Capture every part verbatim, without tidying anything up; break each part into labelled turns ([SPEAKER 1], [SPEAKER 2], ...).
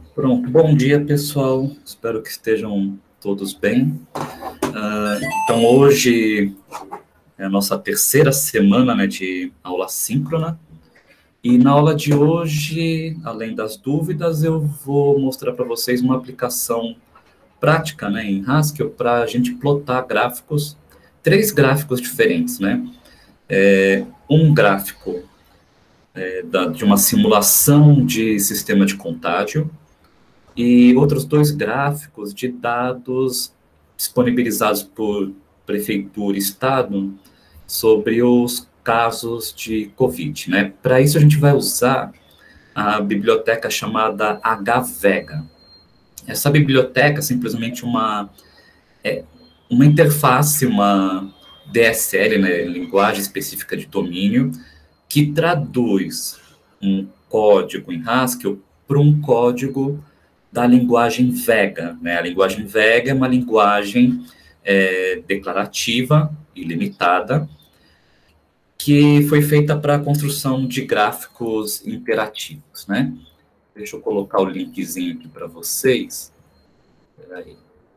[SPEAKER 1] Pronto, bom dia pessoal, espero que estejam todos bem. Uh, então hoje é a nossa terceira semana, né, de aula síncrona, e na aula de hoje, além das dúvidas, eu vou mostrar para vocês uma aplicação prática, né, em Haskell para a gente plotar gráficos, três gráficos diferentes, né, é, um gráfico é, da, de uma simulação de sistema de contágio, e outros dois gráficos de dados disponibilizados por prefeitura e estado sobre os casos de Covid, né? Para isso a gente vai usar a biblioteca chamada HVega. Essa biblioteca é simplesmente uma, é, uma interface, uma D S L, né, linguagem específica de domínio, que traduz um código em Haskell para um código da linguagem Vega, né? A linguagem Vega é uma linguagem é, declarativa e limitada que foi feita para a construção de gráficos interativos, né? Deixa eu colocar o linkzinho aqui para vocês. Espera aí.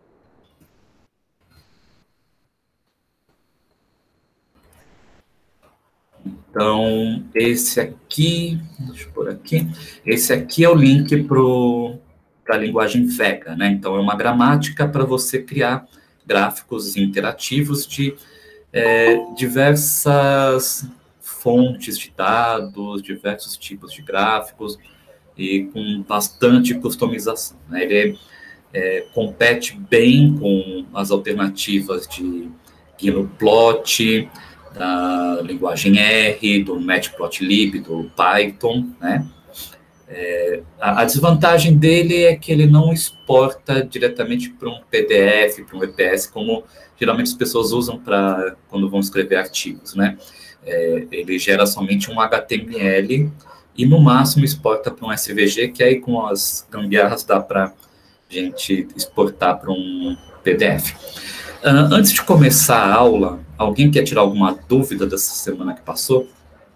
[SPEAKER 1] Então, esse aqui, deixa eu pôr aqui, esse aqui é o link para a linguagem Vega, né? Então, é uma gramática para você criar gráficos interativos de é, diversas fontes de dados, diversos tipos de gráficos e com bastante customização, né? Ele é, compete bem com as alternativas de Gnome-Plot, da linguagem R, do Matplotlib, do Python, né? É, a, a desvantagem dele é que ele não exporta diretamente para um P D F, para um E P S, como geralmente as pessoas usam para quando vão escrever artigos, né? É, ele gera somente um H T M L e no máximo exporta para um S V G, que aí com as gambiarras dá para a gente exportar para um P D F. Uh, antes de começar a aula, alguém quer tirar alguma dúvida dessa semana que passou?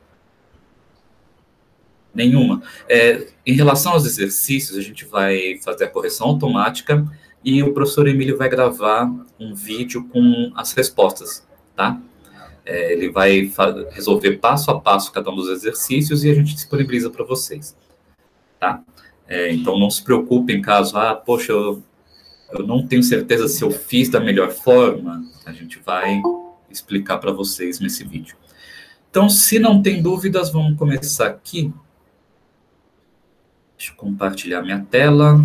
[SPEAKER 1] Nenhuma. É, em relação aos exercícios, a gente vai fazer a correção automática e o professor Emílio vai gravar um vídeo com as respostas, tá? É, ele vai resolver passo a passo cada um dos exercícios e a gente disponibiliza para vocês, tá? É, então, não se preocupem caso, ah, poxa, eu, eu não tenho certeza se eu fiz da melhor forma, a gente vai explicar para vocês nesse vídeo. Então, se não tem dúvidas, vamos começar aqui. Deixa eu compartilhar minha tela.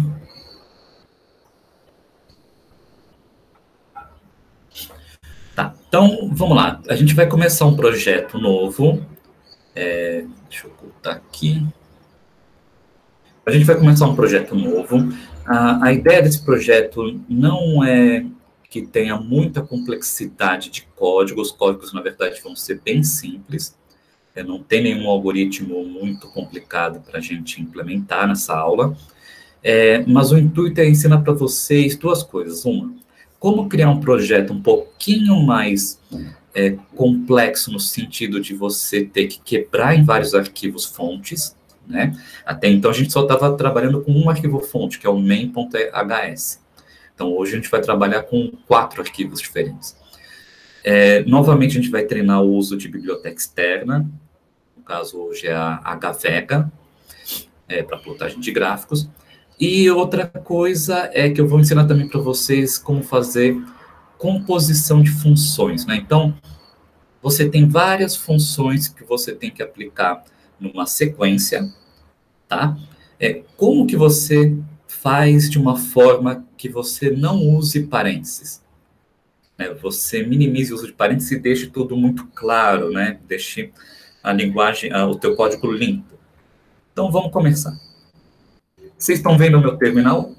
[SPEAKER 1] Tá, então vamos lá. A gente vai começar um projeto novo. É, deixa eu ocultar aqui. A gente vai começar um projeto novo. A, a ideia desse projeto não é que tenha muita complexidade de código. Os códigos, na verdade, vão ser bem simples. É, não tem nenhum algoritmo muito complicado para a gente implementar nessa aula. É, mas o intuito é ensinar para vocês duas coisas. Uma, como criar um projeto um pouquinho mais é, complexo no sentido de você ter que quebrar em vários arquivos fontes, né? Até então a gente só estava trabalhando com um arquivo fonte, que é o main.hs. Então hoje a gente vai trabalhar com quatro arquivos diferentes. É, novamente a gente vai treinar o uso de biblioteca externa, no caso hoje é a HVega, é, para plotagem de gráficos. E outra coisa é que eu vou ensinar também para vocês como fazer composição de funções, né? Então, você tem várias funções que você tem que aplicar numa sequência, tá? É, como que você faz de uma forma que você não use parênteses? Né? Você minimize o uso de parênteses e deixe tudo muito claro, né? Deixe a linguagem, o teu código limpo. Então, vamos começar. Vocês estão vendo o meu terminal?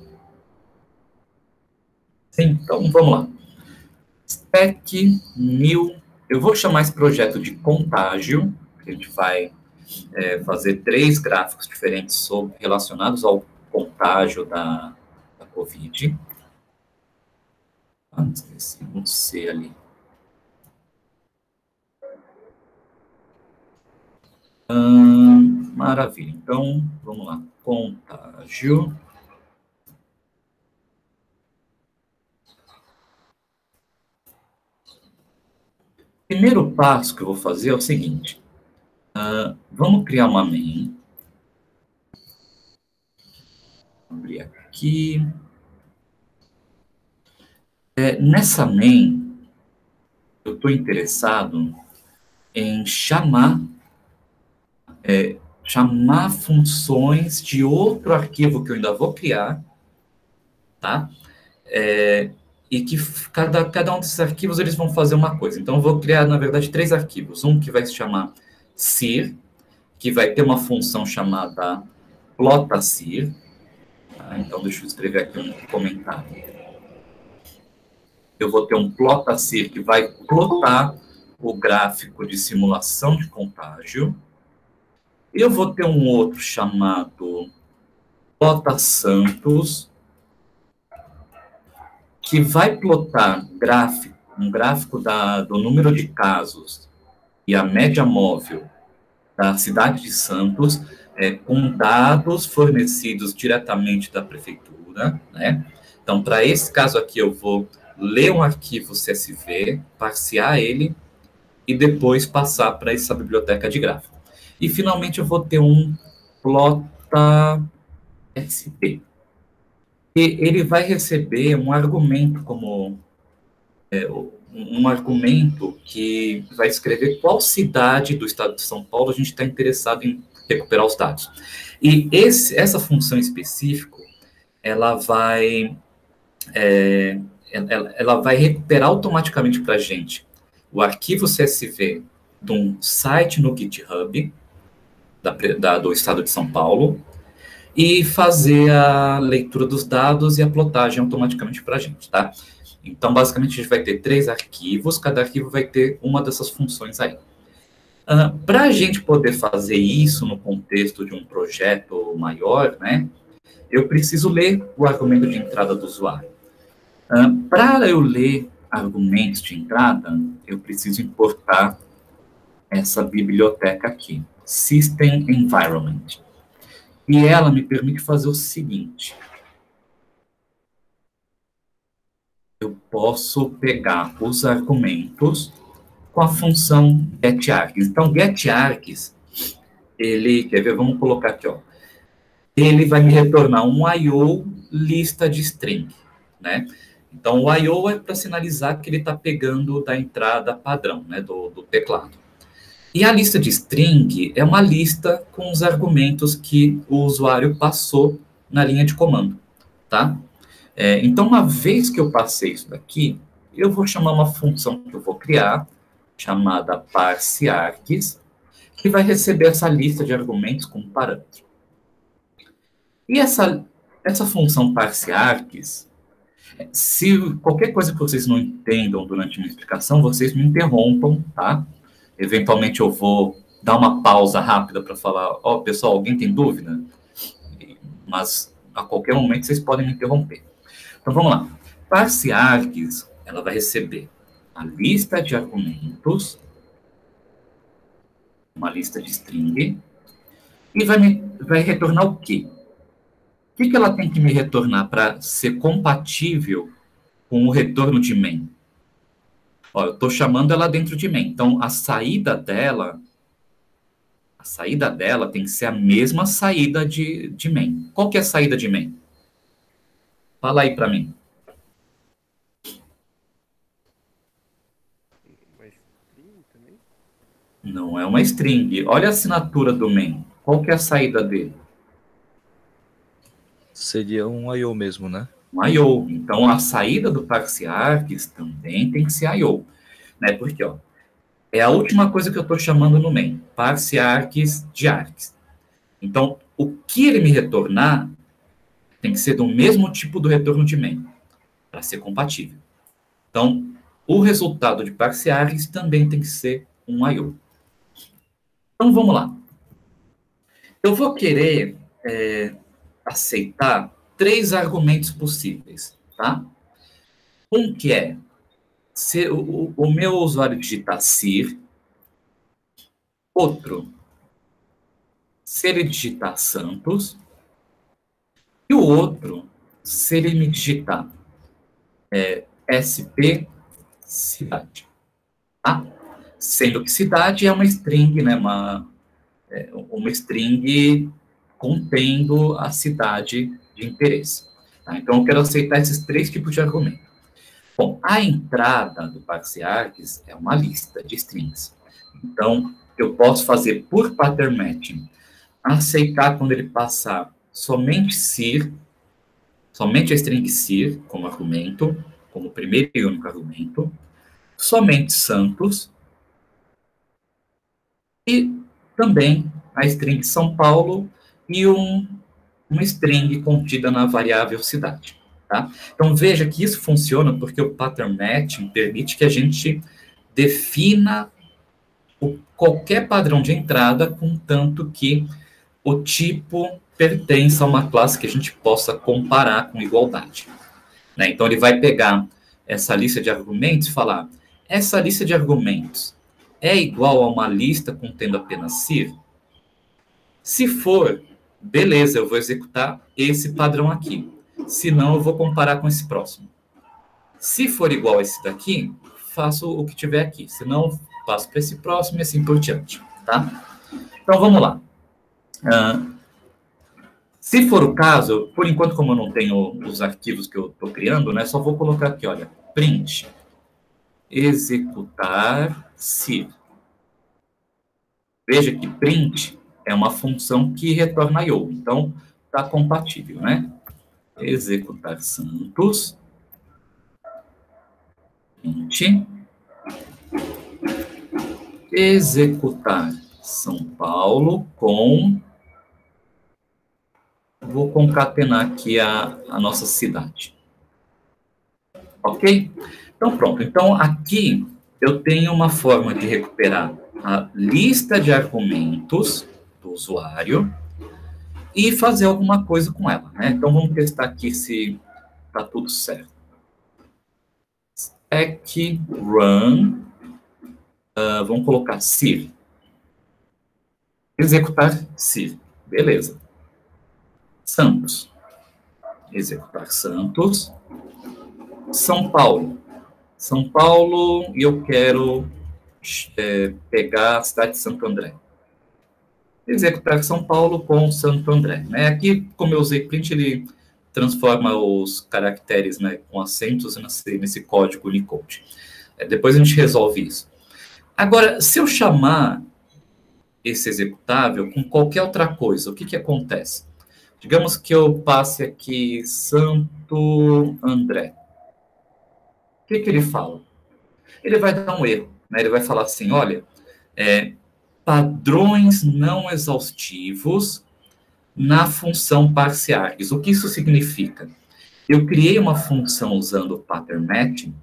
[SPEAKER 1] Sim, então vamos lá. Spec mil, eu vou chamar esse projeto de contágio, que a gente vai é, fazer três gráficos diferentes sobre, relacionados ao contágio da, da Covid. Ah, esqueci um C ali. Hum, maravilha, então vamos lá. Contágio. primeiro passo que eu vou fazer é o seguinte. Uh, vamos criar uma main. Vou abrir aqui. É, nessa main, eu estou interessado em chamar, é, chamar funções de outro arquivo que eu ainda vou criar, tá? É, e que cada, cada um desses arquivos eles vão fazer uma coisa. Então, eu vou criar, na verdade, três arquivos. Um que vai se chamar sir, que vai ter uma função chamada plotacir. Tá? Então, deixa eu escrever aqui um comentário. Eu vou ter um plotacir que vai plotar o gráfico de simulação de contágio. Eu vou ter um outro chamado plotasantos, que vai plotar gráfico, um gráfico da, do número de casos e a média móvel da cidade de Santos, é, com dados fornecidos diretamente da prefeitura, né? Então, para esse caso aqui, eu vou ler um arquivo C S V, parsear ele e depois passar para essa biblioteca de gráfico. E, finalmente, eu vou ter um plotasp. E ele vai receber um argumento como é, um argumento que vai escrever qual cidade do estado de São Paulo a gente está interessado em recuperar os dados. E esse, essa função específica, ela vai, é, ela, ela vai recuperar automaticamente para a gente o arquivo C S V de um site no GitHub da, da, do estado de São Paulo e fazer a leitura dos dados e a plotagem automaticamente para a gente, tá? Então, basicamente, a gente vai ter três arquivos, cada arquivo vai ter uma dessas funções aí. Uh, para a gente poder fazer isso no contexto de um projeto maior, né, eu preciso ler o argumento de entrada do usuário. Uh, para eu ler argumentos de entrada, eu preciso importar essa biblioteca aqui, System Environment. E ela me permite fazer o seguinte. Eu posso pegar os argumentos com a função getArgs. Então, getArgs, ele, quer ver, vamos colocar aqui, ó. Ele vai me retornar um I O lista de string, né? Então, o I O é para sinalizar que ele está pegando da entrada padrão, né, do, do teclado. E a lista de string é uma lista com os argumentos que o usuário passou na linha de comando, tá? É, então, uma vez que eu passei isso daqui, eu vou chamar uma função que eu vou criar, chamada parseArgs, que vai receber essa lista de argumentos como parâmetro. E essa, essa função parseArgs, se qualquer coisa que vocês não entendam durante a minha explicação, vocês me interrompam, tá? Eventualmente eu vou dar uma pausa rápida para falar, ó, oh, pessoal, alguém tem dúvida? Mas a qualquer momento vocês podem me interromper. Então vamos lá. ParseArgs, ela vai receber a lista de argumentos, uma lista de string, e vai, me, vai retornar o quê? O que, que ela tem que me retornar para ser compatível com o retorno de main? Ó, eu estou chamando ela dentro de main. Então, a saída dela, a saída dela tem que ser a mesma saída de, de main. Qual que é a saída de main? Fala aí para mim.
[SPEAKER 2] Uma string também?
[SPEAKER 1] Não é uma string. Olha a assinatura do main. Qual que é a saída dele?
[SPEAKER 3] Seria um I O mesmo, né?
[SPEAKER 1] Um I O. Então, a saída do parseArgs também tem que ser I O. Né? Porque, ó, é a última coisa que eu estou chamando no main. ParseArgs de args. Então, o que ele me retornar tem que ser do mesmo tipo do retorno de main, para ser compatível. Então, o resultado de parseArgs também tem que ser um I O. Então, vamos lá. Eu vou querer é, aceitar três argumentos possíveis, tá? Um que é, se o, o meu usuário digitar sir, outro, se ele digitar santos, e o outro, se ele me digitar é, S P cidade, tá? Sendo que cidade é uma string, né, uma, é, uma string contendo a cidade de interesse. Tá? Então, eu quero aceitar esses três tipos de argumento. Bom, a entrada do parseargs é uma lista de strings. Então, eu posso fazer por pattern matching, aceitar quando ele passar somente sir, somente a string sir como argumento, como primeiro e único argumento, somente Santos, e também a string São Paulo e um, uma string contida na variável cidade. Tá? Então, veja que isso funciona porque o pattern matching permite que a gente defina o, qualquer padrão de entrada, contanto que o tipo pertença a uma classe que a gente possa comparar com igualdade. Né? Então, ele vai pegar essa lista de argumentos e falar, essa lista de argumentos é igual a uma lista contendo apenas sir? Se for, beleza, eu vou executar esse padrão aqui. Se não, eu vou comparar com esse próximo. Se for igual a esse daqui, faço o que tiver aqui. Se não, passo para esse próximo e assim por diante. Tá? Então, vamos lá. Uh, se for o caso, por enquanto, como eu não tenho os arquivos que eu estou criando, né, só vou colocar aqui, olha, print, executar sir. Veja que print é uma função que retorna I O. Então, está compatível, né? Executar Santos, print, executar São Paulo com, vou concatenar aqui a, a nossa cidade. Ok? Então, pronto. Então, aqui eu tenho uma forma de recuperar a lista de argumentos do usuário e fazer alguma coisa com ela, né? Então, vamos testar aqui se está tudo certo. Stack run, uh, vamos colocar sir. Executar sir. Beleza. Santos. Executar Santos. São Paulo. São Paulo, e eu quero é, pegar a cidade de Santo André. Executar São Paulo com Santo André. Né? Aqui, como eu usei print, ele transforma os caracteres, né, com acentos nesse, nesse código Unicode. É, depois a gente resolve isso. Agora, se eu chamar esse executável com qualquer outra coisa, o que, que acontece? Digamos que eu passe aqui Santo André. O que, que ele fala? Ele vai dar um erro. Né? Ele vai falar assim, olha, é, padrões não exaustivos na função parseargs. O que isso significa? Eu criei uma função usando o pattern matching,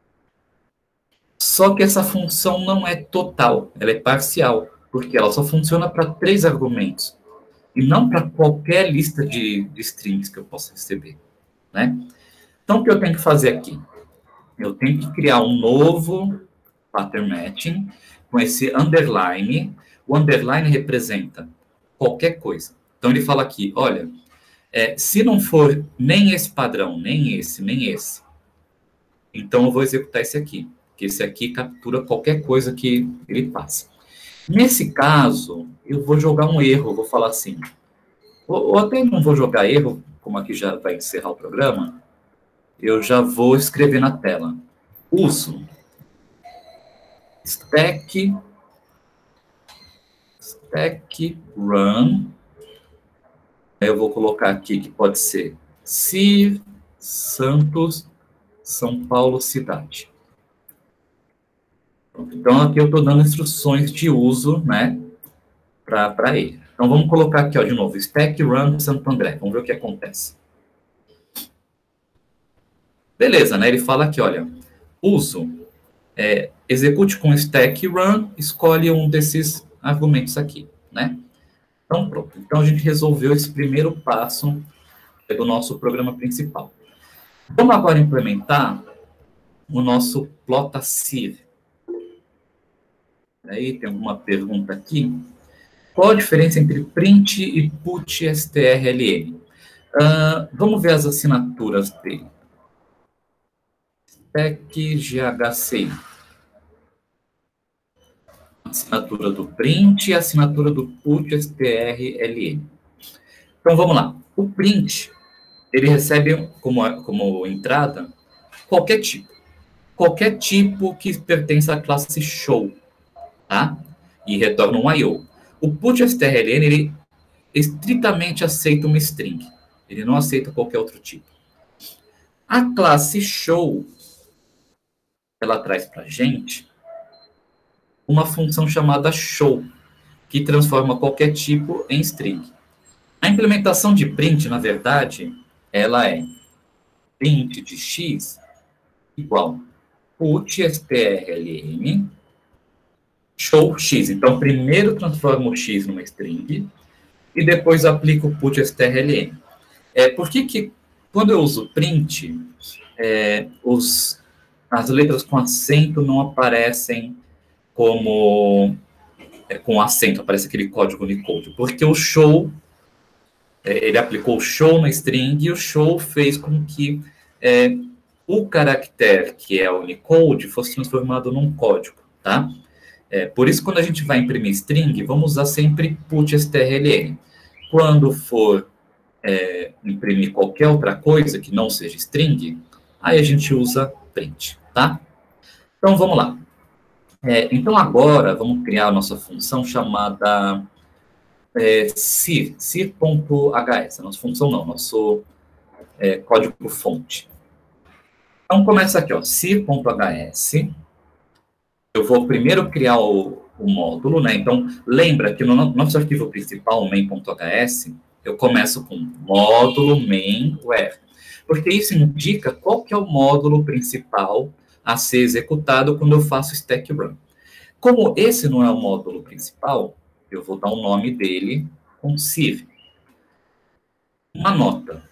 [SPEAKER 1] só que essa função não é total, ela é parcial, porque ela só funciona para três argumentos, e não para qualquer lista de, de strings que eu possa receber. Né? Então, o que eu tenho que fazer aqui? Eu tenho que criar um novo pattern matching com esse underline. O underline representa qualquer coisa. Então, ele fala aqui, olha, é, se não for nem esse padrão, nem esse, nem esse, então eu vou executar esse aqui, que esse aqui captura qualquer coisa que ele passe. Nesse caso, eu vou jogar um erro, vou falar assim, ou, ou até não vou jogar erro, como aqui já vai encerrar o programa, eu já vou escrever na tela. Uso stack, stack run, eu vou colocar aqui que pode ser sir, Santos, São Paulo, cidade. Então, aqui eu estou dando instruções de uso, né, para ele. Então, vamos colocar aqui, ó, de novo, stack run Santo André. Vamos ver o que acontece. Beleza, né? Ele fala aqui, olha, uso, é, execute com stack run, escolhe um desses argumentos aqui, né? Então, pronto. Então, a gente resolveu esse primeiro passo do nosso programa principal. Vamos agora implementar o nosso plotacir. Aí, tem alguma pergunta aqui. Qual a diferença entre print e put strlen? Uh, vamos ver as assinaturas dele. Stack G H C I. assinatura do print e a assinatura do put strlen. Então, vamos lá. O print, ele recebe como, como entrada qualquer tipo. Qualquer tipo que pertence à classe show, tá? E retorna um I O. O put strlen, ele estritamente aceita uma string. Ele não aceita qualquer outro tipo. A classe show, ela traz para a gente uma função chamada show, que transforma qualquer tipo em string. A implementação de print, na verdade, ela é print de x igual put strlen show x. Então, primeiro transforma o x numa string e depois aplica o put strlen. É, por que que, quando eu uso print, é, os, as letras com acento não aparecem como é, com acento, aparece aquele código Unicode? Porque o show, é, ele aplicou o show na string e o show fez com que é, o caractere, que é o Unicode, fosse transformado num código, tá? É, por isso, quando a gente vai imprimir string, vamos usar sempre put strlen. Quando for é, imprimir qualquer outra coisa que não seja string, aí a gente usa print, tá? Então, vamos lá. É, então, agora, vamos criar a nossa função chamada é, sir, sir.hs. A nossa função não, nosso é, código-fonte. Então, começa aqui, ó, sir.hs. Eu vou primeiro criar o, o módulo, né? Então, lembra que no nosso arquivo principal, main.hs, eu começo com módulo main where, porque isso indica qual que é o módulo principal a ser executado quando eu faço stack run. Como esse não é o módulo principal, eu vou dar o nome dele com sir. Uma nota.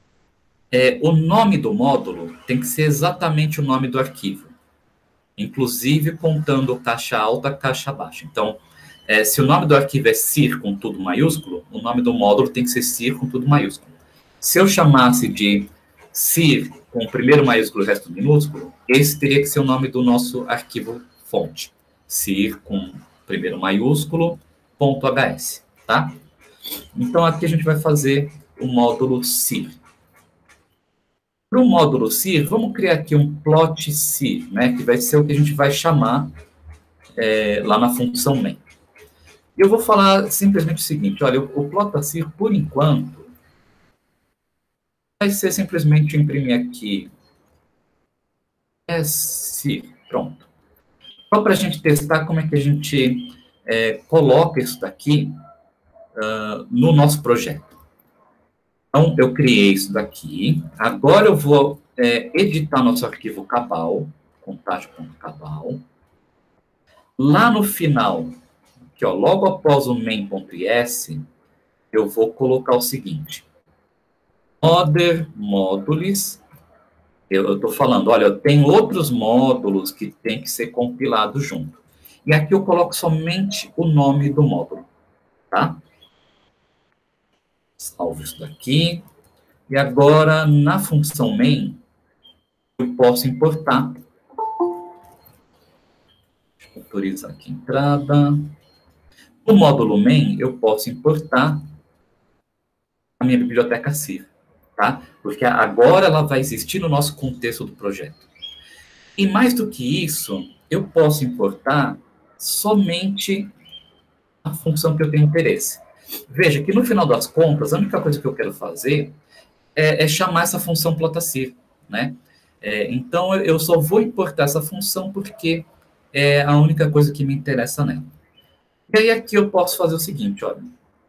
[SPEAKER 1] É, o nome do módulo tem que ser exatamente o nome do arquivo, inclusive contando caixa alta, caixa baixa. Então, é, se o nome do arquivo é sir com tudo maiúsculo, o nome do módulo tem que ser sir com tudo maiúsculo. Se eu chamasse de sir com o primeiro maiúsculo e o resto minúsculo, esse teria que ser o nome do nosso arquivo fonte. Sir com primeiro maiúsculo, ponto .hs, tá? Então, aqui a gente vai fazer o módulo sir. Para o módulo sir, vamos criar aqui um plot sir, né? Que vai ser o que a gente vai chamar é, lá na função main. Eu vou falar simplesmente o seguinte, olha, o plot sir, por enquanto, vai ser simplesmente imprimir aqui é sir, pronto. Só para a gente testar como é que a gente é, coloca isso daqui uh, no nosso projeto. Então, eu criei isso daqui. Agora eu vou é, editar nosso arquivo cabal, contágio.cabal. Lá no final, aqui, ó, logo após o main.is, eu vou colocar o seguinte. Other modules. Eu estou falando, olha, eu tenho outros módulos que tem que ser compilados junto. E aqui eu coloco somente o nome do módulo, tá? Salvo isso daqui. E agora, na função main, eu posso importar. Deixa eu autorizar aqui a entrada. No módulo main, eu posso importar a minha biblioteca sir, tá? Porque agora ela vai existir no nosso contexto do projeto. E mais do que isso, eu posso importar somente a função que eu tenho interesse. Veja que no final das contas, a única coisa que eu quero fazer é, é chamar essa função plotacir, né? É, então, eu só vou importar essa função porque é a única coisa que me interessa nela. E aí, aqui eu posso fazer o seguinte, olha.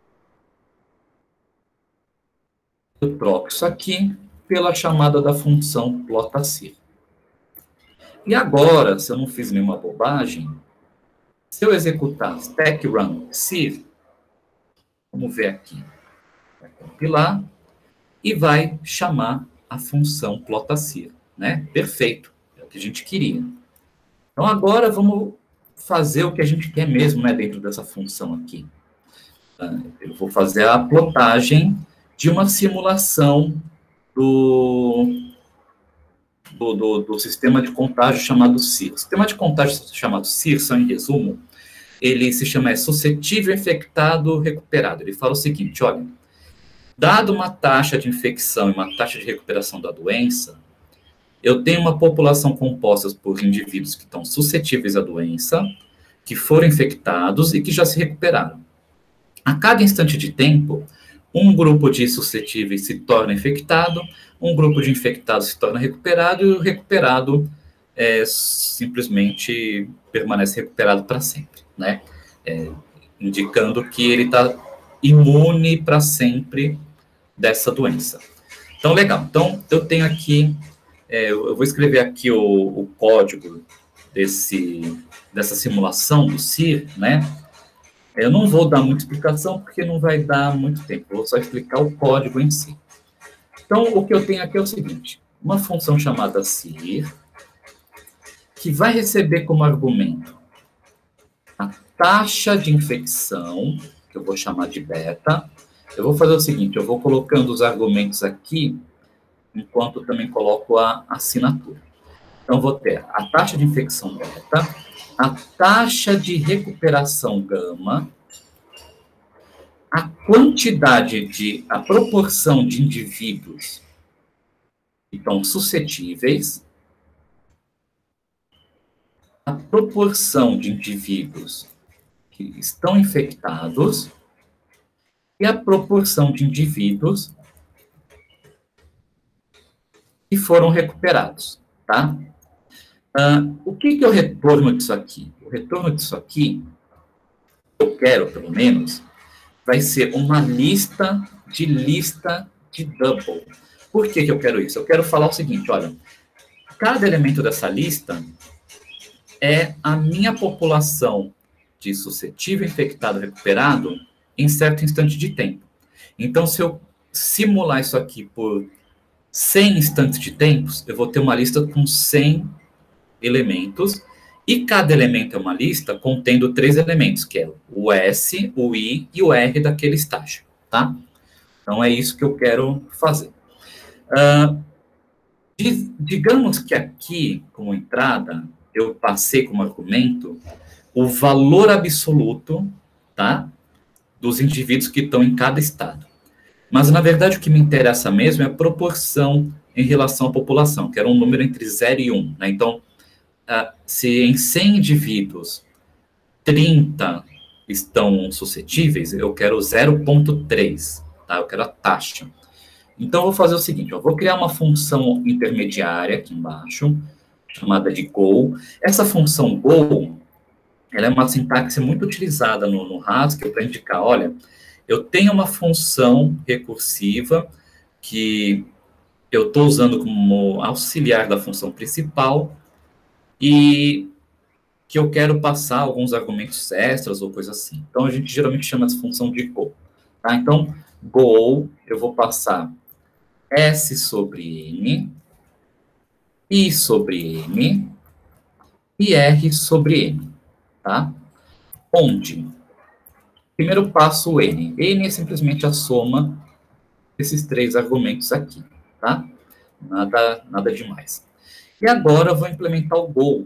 [SPEAKER 1] Eu troco isso aqui pela chamada da função plotacir. E agora, se eu não fiz nenhuma bobagem, se eu executar stack run sir, vamos ver aqui, vai compilar e vai chamar a função plotacir, né? Perfeito, é o que a gente queria. Então, agora vamos fazer o que a gente quer mesmo, né, dentro dessa função aqui. Eu vou fazer a plotagem de uma simulação do, do, do, do sistema de contágio chamado sir. O sistema de contágio chamado sir são, em resumo, ele se chama é, suscetível, infectado, recuperado. Ele fala o seguinte, olha, dado uma taxa de infecção e uma taxa de recuperação da doença, eu tenho uma população composta por indivíduos que estão suscetíveis à doença, que foram infectados e que já se recuperaram. A cada instante de tempo, um grupo de suscetíveis se torna infectado, um grupo de infectados se torna recuperado, e o recuperado é, simplesmente permanece recuperado para sempre, né? É, indicando que ele está imune para sempre dessa doença. Então, legal. Então, eu tenho aqui, é, eu vou escrever aqui o, o código desse, dessa simulação do C I R, né? Eu não vou dar muita explicação, porque não vai dar muito tempo. Eu vou só explicar o código em si. Então, o que eu tenho aqui é o seguinte. Uma função chamada C I R, que vai receber como argumento a taxa de infecção, que eu vou chamar de beta. Eu vou fazer o seguinte, eu vou colocando os argumentos aqui, enquanto também coloco a assinatura. Então, vou ter a taxa de infecção beta, a taxa de recuperação gama, a quantidade de, a proporção de indivíduos que estão suscetíveis, a proporção de indivíduos que estão infectados e a proporção de indivíduos que foram recuperados, tá? Uh, o que, que é o retorno disso aqui? O retorno disso aqui, eu quero, pelo menos, vai ser uma lista de lista de double. Por que, que eu quero isso? Eu quero falar o seguinte, olha, cada elemento dessa lista é a minha população de suscetível, infectado, recuperado em certo instante de tempo. Então, se eu simular isso aqui por cem instantes de tempos, eu vou ter uma lista com cem elementos, e cada elemento é uma lista contendo três elementos, que é o S, o I e o R daquele estágio, tá? Então, é isso que eu quero fazer. Uh, digamos que aqui, como entrada, eu passei como argumento o valor absoluto, tá? Dos indivíduos que estão em cada estado. Mas, na verdade, o que me interessa mesmo é a proporção em relação à população, que era um número entre zero e um, né? Então, Uh, se em cem indivíduos, trinta estão suscetíveis, eu quero zero vírgula três, tá? Eu quero a taxa. Então, eu vou fazer o seguinte, eu vou criar uma função intermediária aqui embaixo, chamada de goal. Essa função goal, ela é uma sintaxe muito utilizada no, no Haskell para indicar, olha, eu tenho uma função recursiva que eu estou usando como auxiliar da função principal, e que eu quero passar alguns argumentos extras ou coisa assim. Então, a gente geralmente chama essa função de goal. Tá? Então, goal, eu vou passar S sobre N, I sobre M e R sobre M. Tá? Onde? Primeiro passo, o N. N é simplesmente a soma desses três argumentos aqui. Tá? Nada, nada demais. E agora eu vou implementar o goal.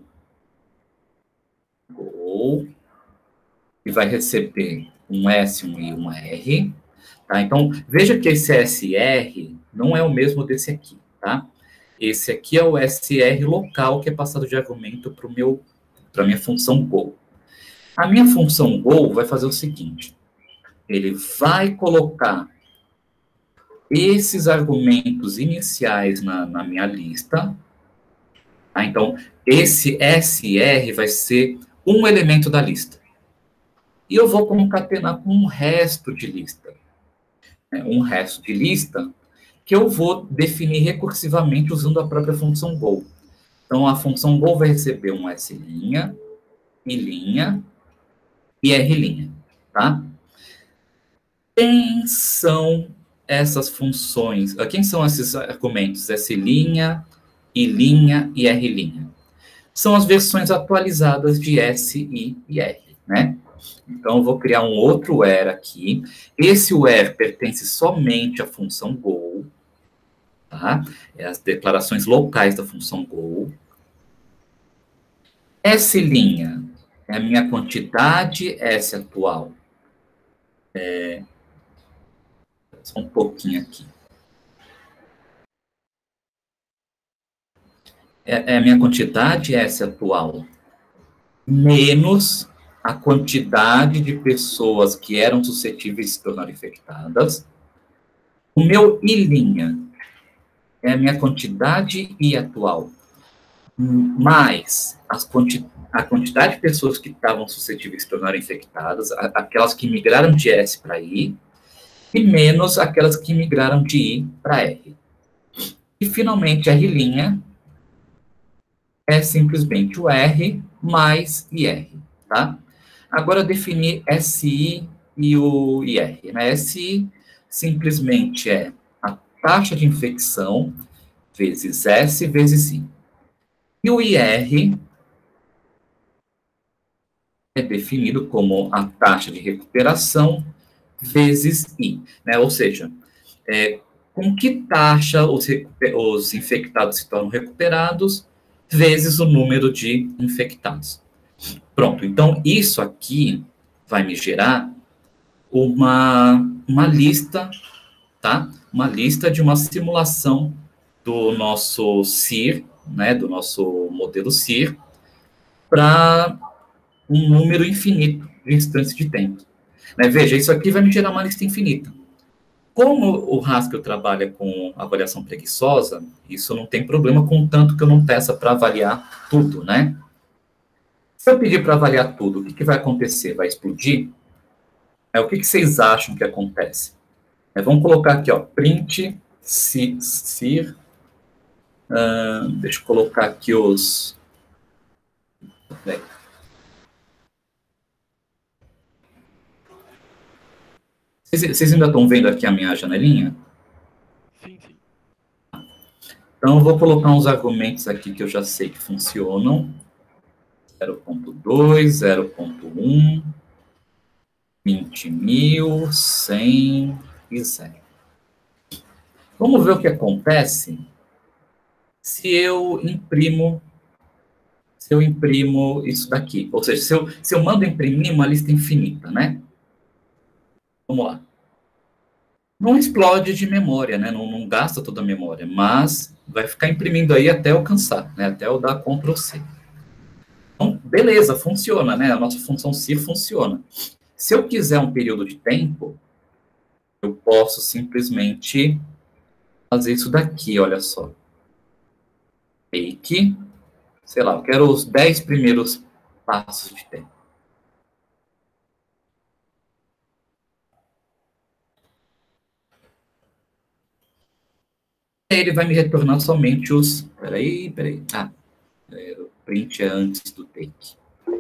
[SPEAKER 1] Goal, que vai receber um S, um I, um R. Tá? Então, veja que esse S R não é o mesmo desse aqui. Tá? Esse aqui é o S R local, que é passado de argumento para a minha função goal. A minha função goal vai fazer o seguinte. Ele vai colocar esses argumentos iniciais na, na minha lista. Tá? Então, esse S R vai ser um elemento da lista. E eu vou concatenar com um resto de lista. Né? Um resto de lista que eu vou definir recursivamente usando a própria função goal. Então, a função goal vai receber um S', I' e R'. Tá? Quem são essas funções? Quem são esses argumentos? S', I' e R'. São as versões atualizadas de S, I e R, né? Então, eu vou criar um outro where aqui. Esse where pertence somente à função goal, tá? É as declarações locais da função goal. S', é a minha quantidade S atual. É, só um pouquinho aqui. É, é a minha quantidade S atual menos a quantidade de pessoas que eram suscetíveis de se tornar infectadas. O meu I' é a minha quantidade I atual, mais as quanti a quantidade de pessoas que estavam suscetíveis de se tornar infectadas, a, aquelas que migraram de S para I, e menos aquelas que migraram de I para R. E, finalmente, R' é simplesmente o R mais I R, tá? Agora, definir S I e o I R, né? S I simplesmente é a taxa de infecção vezes S vezes I. E o I R é definido como a taxa de recuperação vezes I, né? Ou seja, é, com que taxa os, os infectados se tornam recuperados vezes o número de infectados. Pronto, então isso aqui vai me gerar uma, uma lista, tá? Uma lista de uma simulação do nosso C I R, né? Do nosso modelo C I R, para um número infinito de instantes de tempo. Né? Veja, isso aqui vai me gerar uma lista infinita. Como o Haskell trabalha com avaliação preguiçosa, isso não tem problema, contanto que eu não peça para avaliar tudo, né? Se eu pedir para avaliar tudo, o que, que vai acontecer? Vai explodir? É, o que, que vocês acham que acontece? É, vamos colocar aqui, ó, print C I R. Uh, deixa eu colocar aqui os... É. Vocês, vocês ainda estão vendo aqui a minha janelinha?
[SPEAKER 2] Sim, sim.
[SPEAKER 1] Então, eu vou colocar uns argumentos aqui que eu já sei que funcionam. zero ponto dois, zero ponto um, vinte mil, cem e zero. Vamos ver o que acontece se eu imprimo, se eu imprimo isso daqui. Ou seja, se eu, se eu mando imprimir uma lista infinita, né? Vamos lá. Não explode de memória, né? Não, não gasta toda a memória, mas vai ficar imprimindo aí até alcançar, né? Até eu dar control C. Então, beleza, funciona, né? A nossa função C I R funciona. Se eu quiser um período de tempo, eu posso simplesmente fazer isso daqui, olha só. Take, sei lá, eu quero os dez primeiros passos de tempo. Ele vai me retornar somente os... Peraí, peraí. Ah, o print é antes do take.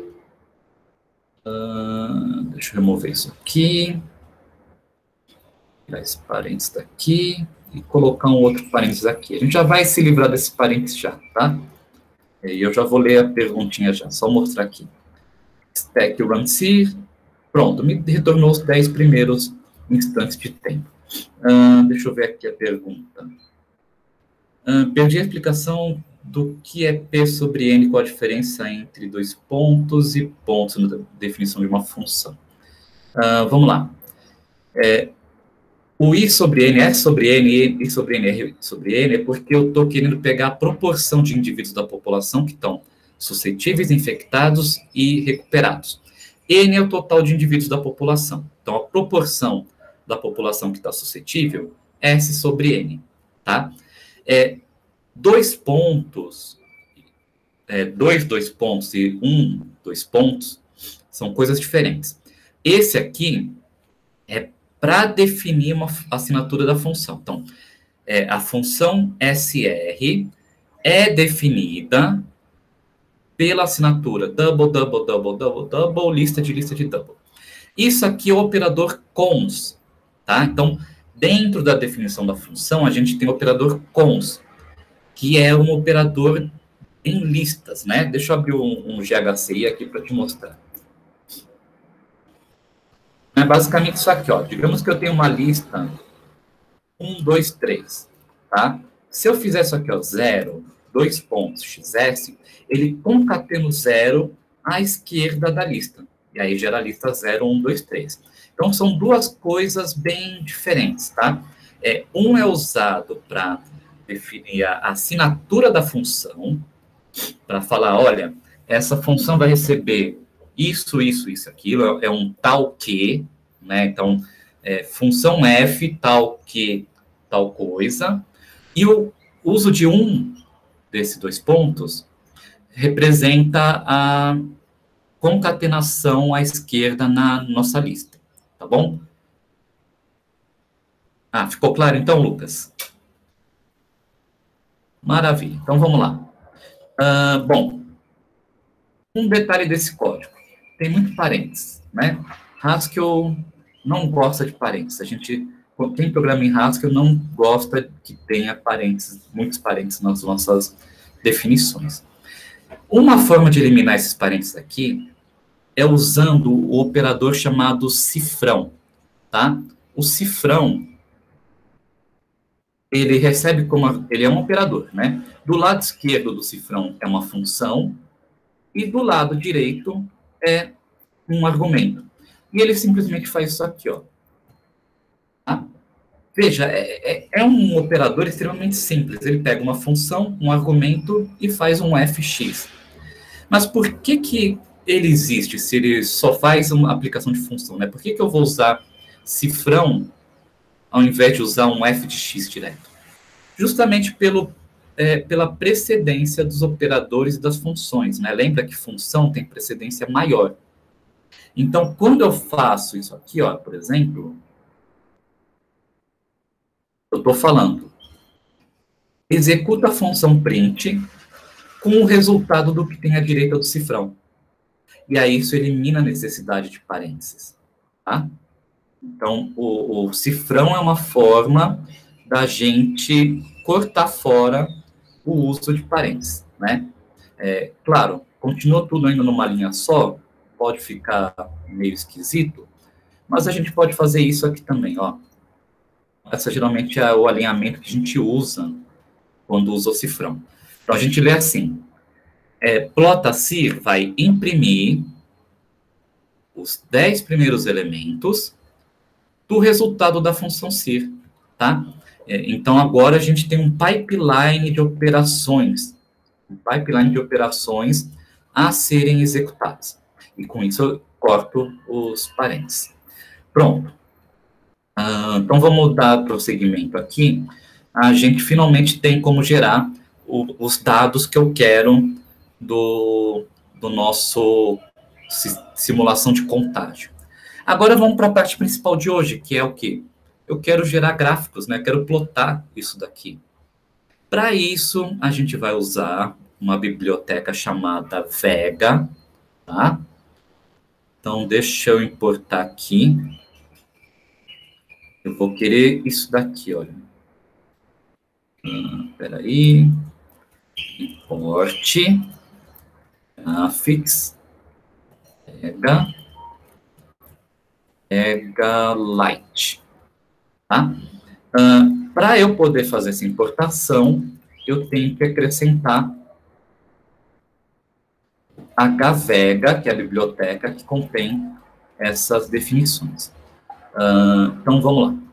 [SPEAKER 1] Uh, deixa eu remover isso aqui. Tirar esse parênteses daqui e colocar um outro parênteses aqui. A gente já vai se livrar desse parênteses já, tá? E eu já vou ler a perguntinha já, só mostrar aqui. Stack run C I R. Pronto, me retornou os dez primeiros instantes de tempo. Uh, deixa eu ver aqui a pergunta. Uh, perdi a explicação do que é P sobre N, qual a diferença entre dois pontos e pontos na definição de uma função. Uh, vamos lá. É, o I sobre N, S sobre N, I sobre N, R sobre N, é porque eu estou querendo pegar a proporção de indivíduos da população que estão suscetíveis, infectados e recuperados. N é o total de indivíduos da população. Então, a proporção da população que está suscetível é S sobre N, tá? É, dois pontos, é, dois, dois pontos e um, dois pontos, são coisas diferentes. Esse aqui é para definir uma assinatura da função. Então, é, a função S R é definida pela assinatura double, double, double, double, double, lista de lista de double. Isso aqui é o operador cons, tá? Então, dentro da definição da função, a gente tem o operador cons, que é um operador em listas, né? Deixa eu abrir um, um G H C I aqui para te mostrar. É basicamente isso aqui, ó. Digamos que eu tenho uma lista um, dois, três, tá? Se eu fizer isso aqui, ó, zero, dois pontos, xs, ele concatena o zero à esquerda da lista. E aí gera a lista zero, um, dois, três. Então, são duas coisas bem diferentes, tá? É, um é usado para definir a assinatura da função, para falar, olha, essa função vai receber isso, isso, isso, aquilo, é um tal que, né? Então, é, função f, tal que, tal coisa. E o uso de um desses dois pontos representa a concatenação à esquerda na nossa lista, tá bom? Ah, ficou claro então, Lucas? Maravilha. Então, vamos lá. Ah, bom, um detalhe desse código. Tem muito parênteses, né? Haskell não gosta de parênteses. A gente, quem programa em Haskell não gosta que tenha parênteses, muitos parênteses nas nossas definições. Uma forma de eliminar esses parênteses aqui é usando o operador chamado cifrão, tá? O cifrão, ele recebe como, ele é um operador, né? Do lado esquerdo do cifrão é uma função e do lado direito é um argumento. E ele simplesmente faz isso aqui, ó. Tá? Veja, é, é, é um operador extremamente simples. Ele pega uma função, um argumento e faz um fx. Mas por que que ele existe se ele só faz uma aplicação de função, né? Por que que eu vou usar cifrão ao invés de usar um f de x direto? Justamente pelo, é, pela precedência dos operadores e das funções, né? Lembra que função tem precedência maior. Então, quando eu faço isso aqui, ó, por exemplo, eu estou falando, executa a função print com o resultado do que tem à direita do cifrão. E aí isso elimina a necessidade de parênteses, tá? Então, o, o cifrão é uma forma da gente cortar fora o uso de parênteses, né? É, claro, continua tudo ainda numa linha só, pode ficar meio esquisito, mas a gente pode fazer isso aqui também, ó. Essa geralmente é o alinhamento que a gente usa quando usa o cifrão. Então, a gente lê assim, é, plotacir vai imprimir os dez primeiros elementos do resultado da função cir, tá? É, então, agora a gente tem um pipeline de operações, um pipeline de operações a serem executadas. E com isso eu corto os parênteses. Pronto. Ah, então, vamos dar prosseguimento aqui. A gente finalmente tem como gerar o, os dados que eu quero do, do nosso simulação de contágio. Agora vamos para a parte principal de hoje, que é o quê? Eu quero gerar gráficos, né? Eu quero plotar isso daqui. Para isso, a gente vai usar uma biblioteca chamada Vega, tá? Então, deixa eu importar aqui. Eu vou querer isso daqui, olha. Hum, peraí. Importe. Graphics. Vega. Vega Lite. Tá? Uh, Para eu poder fazer essa importação, eu tenho que acrescentar a Hvega, que é a biblioteca que contém essas definições. Uh, então, vamos lá.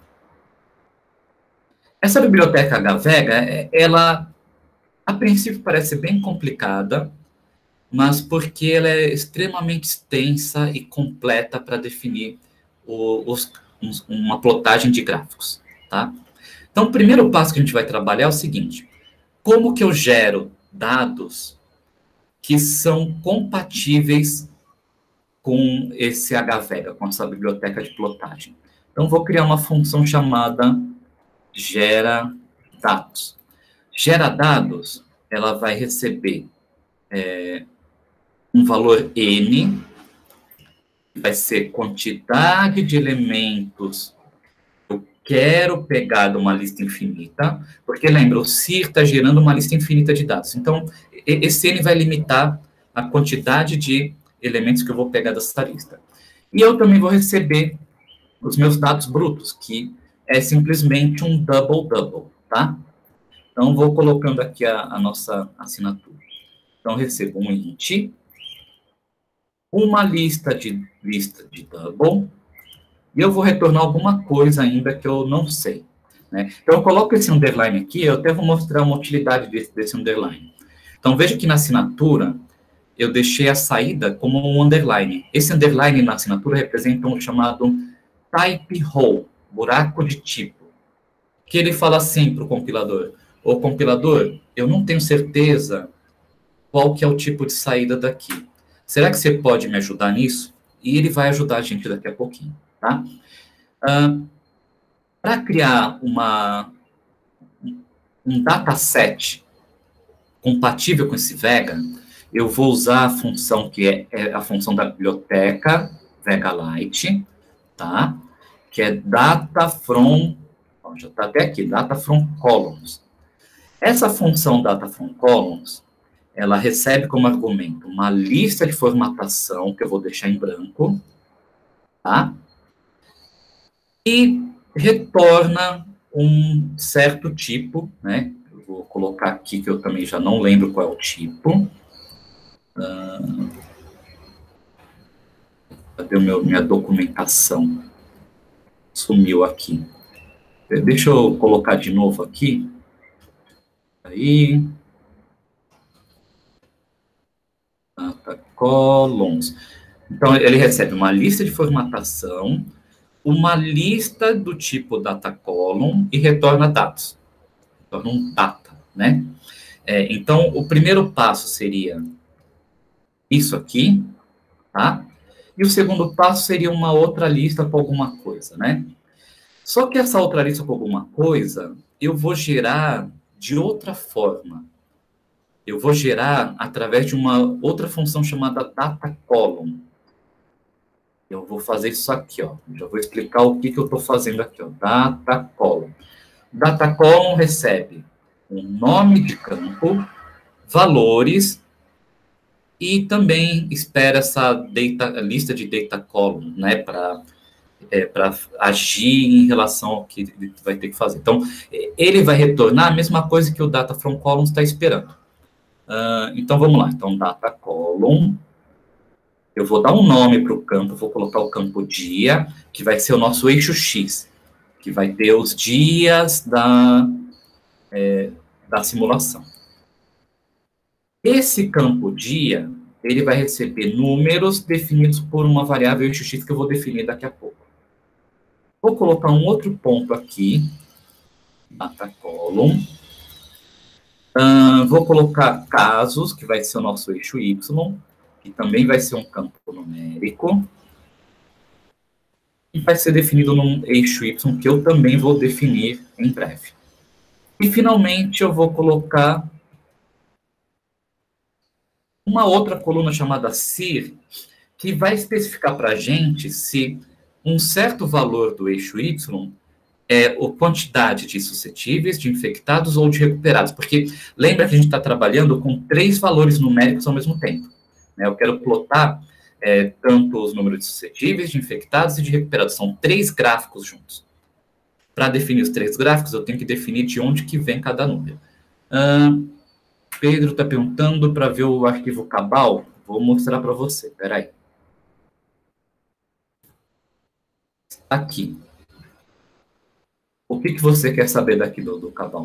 [SPEAKER 1] Essa biblioteca Hvega, ela, a princípio, parece bem complicada, mas porque ela é extremamente extensa e completa para definir o, os, uma plotagem de gráficos, tá? Então, o primeiro passo que a gente vai trabalhar é o seguinte: como que eu gero dados que são compatíveis com esse Hvega, com essa biblioteca de plotagem? Então, vou criar uma função chamada gera dados. Gera dados, ela vai receber é, um valor n, vai ser quantidade de elementos que eu quero pegar de uma lista infinita, porque lembra, o cir está gerando uma lista infinita de dados. Então, esse n vai limitar a quantidade de elementos que eu vou pegar dessa lista. E eu também vou receber os meus dados brutos, que é simplesmente um double-double, tá? Então, vou colocando aqui a, a nossa assinatura. Então, eu recebo um int, uma lista de lista de double, e eu vou retornar alguma coisa ainda que eu não sei, né? Então, eu coloco esse underline aqui, eu até vou mostrar uma utilidade desse, desse underline. Então, veja que na assinatura, eu deixei a saída como um underline. Esse underline na assinatura representa um chamado type hole, buraco de tipo, que ele fala assim para o compilador: ô compilador, eu não tenho certeza qual que é o tipo de saída daqui. Será que você pode me ajudar nisso? E ele vai ajudar a gente daqui a pouquinho, tá? Ah, para criar uma, um dataset compatível com esse Vega, eu vou usar a função que é, é a função da biblioteca VegaLite, tá? Que é data from, ó, já está até aqui, data from columns. Essa função data from columns, ela recebe como argumento uma lista de formatação, que eu vou deixar em branco, tá? E retorna um certo tipo, né? Eu vou colocar aqui, que eu também já não lembro qual é o tipo. Uh, cadê o meu, minha documentação? Sumiu aqui. Deixa eu colocar de novo aqui. Aí. Data columns. Então, ele recebe uma lista de formatação, uma lista do tipo data column e retorna dados. Retorna um data, né? É, então, o primeiro passo seria isso aqui, tá? E o segundo passo seria uma outra lista com alguma coisa, né? Só que essa outra lista com alguma coisa, eu vou gerar de outra forma. Eu vou gerar através de uma outra função chamada data column. Eu vou fazer isso aqui, ó. Já vou explicar o que, que eu estou fazendo aqui, ó. Data column. Data column recebe um nome de campo, valores, e também espera essa data, lista de data column, né, para é, para agir em relação ao que ele vai ter que fazer. Então, ele vai retornar a mesma coisa que o data from columns está esperando. Uh, então, vamos lá. Então, data column. Eu vou dar um nome para o campo, vou colocar o campo dia, que vai ser o nosso eixo X, que vai ter os dias da, é, da simulação. Esse campo dia, ele vai receber números definidos por uma variável eixo X que eu vou definir daqui a pouco. Vou colocar um outro ponto aqui, data column. Uh, vou colocar casos, que vai ser o nosso eixo Y, que também vai ser um campo numérico. E vai ser definido num eixo Y, que eu também vou definir em breve. E, finalmente, eu vou colocar uma outra coluna chamada S I R, que vai especificar para a gente se um certo valor do eixo Y é a quantidade de suscetíveis, de infectados ou de recuperados. Porque lembra que a gente está trabalhando com três valores numéricos ao mesmo tempo. Né? Eu quero plotar é, tanto os números de suscetíveis, de infectados e de recuperados. São três gráficos juntos. Para definir os três gráficos, eu tenho que definir de onde que vem cada número. Uh, Pedro está perguntando para ver o arquivo Cabal. Vou mostrar para você. Espera aí. Aqui. O que, que você quer saber daqui do, do Cabal?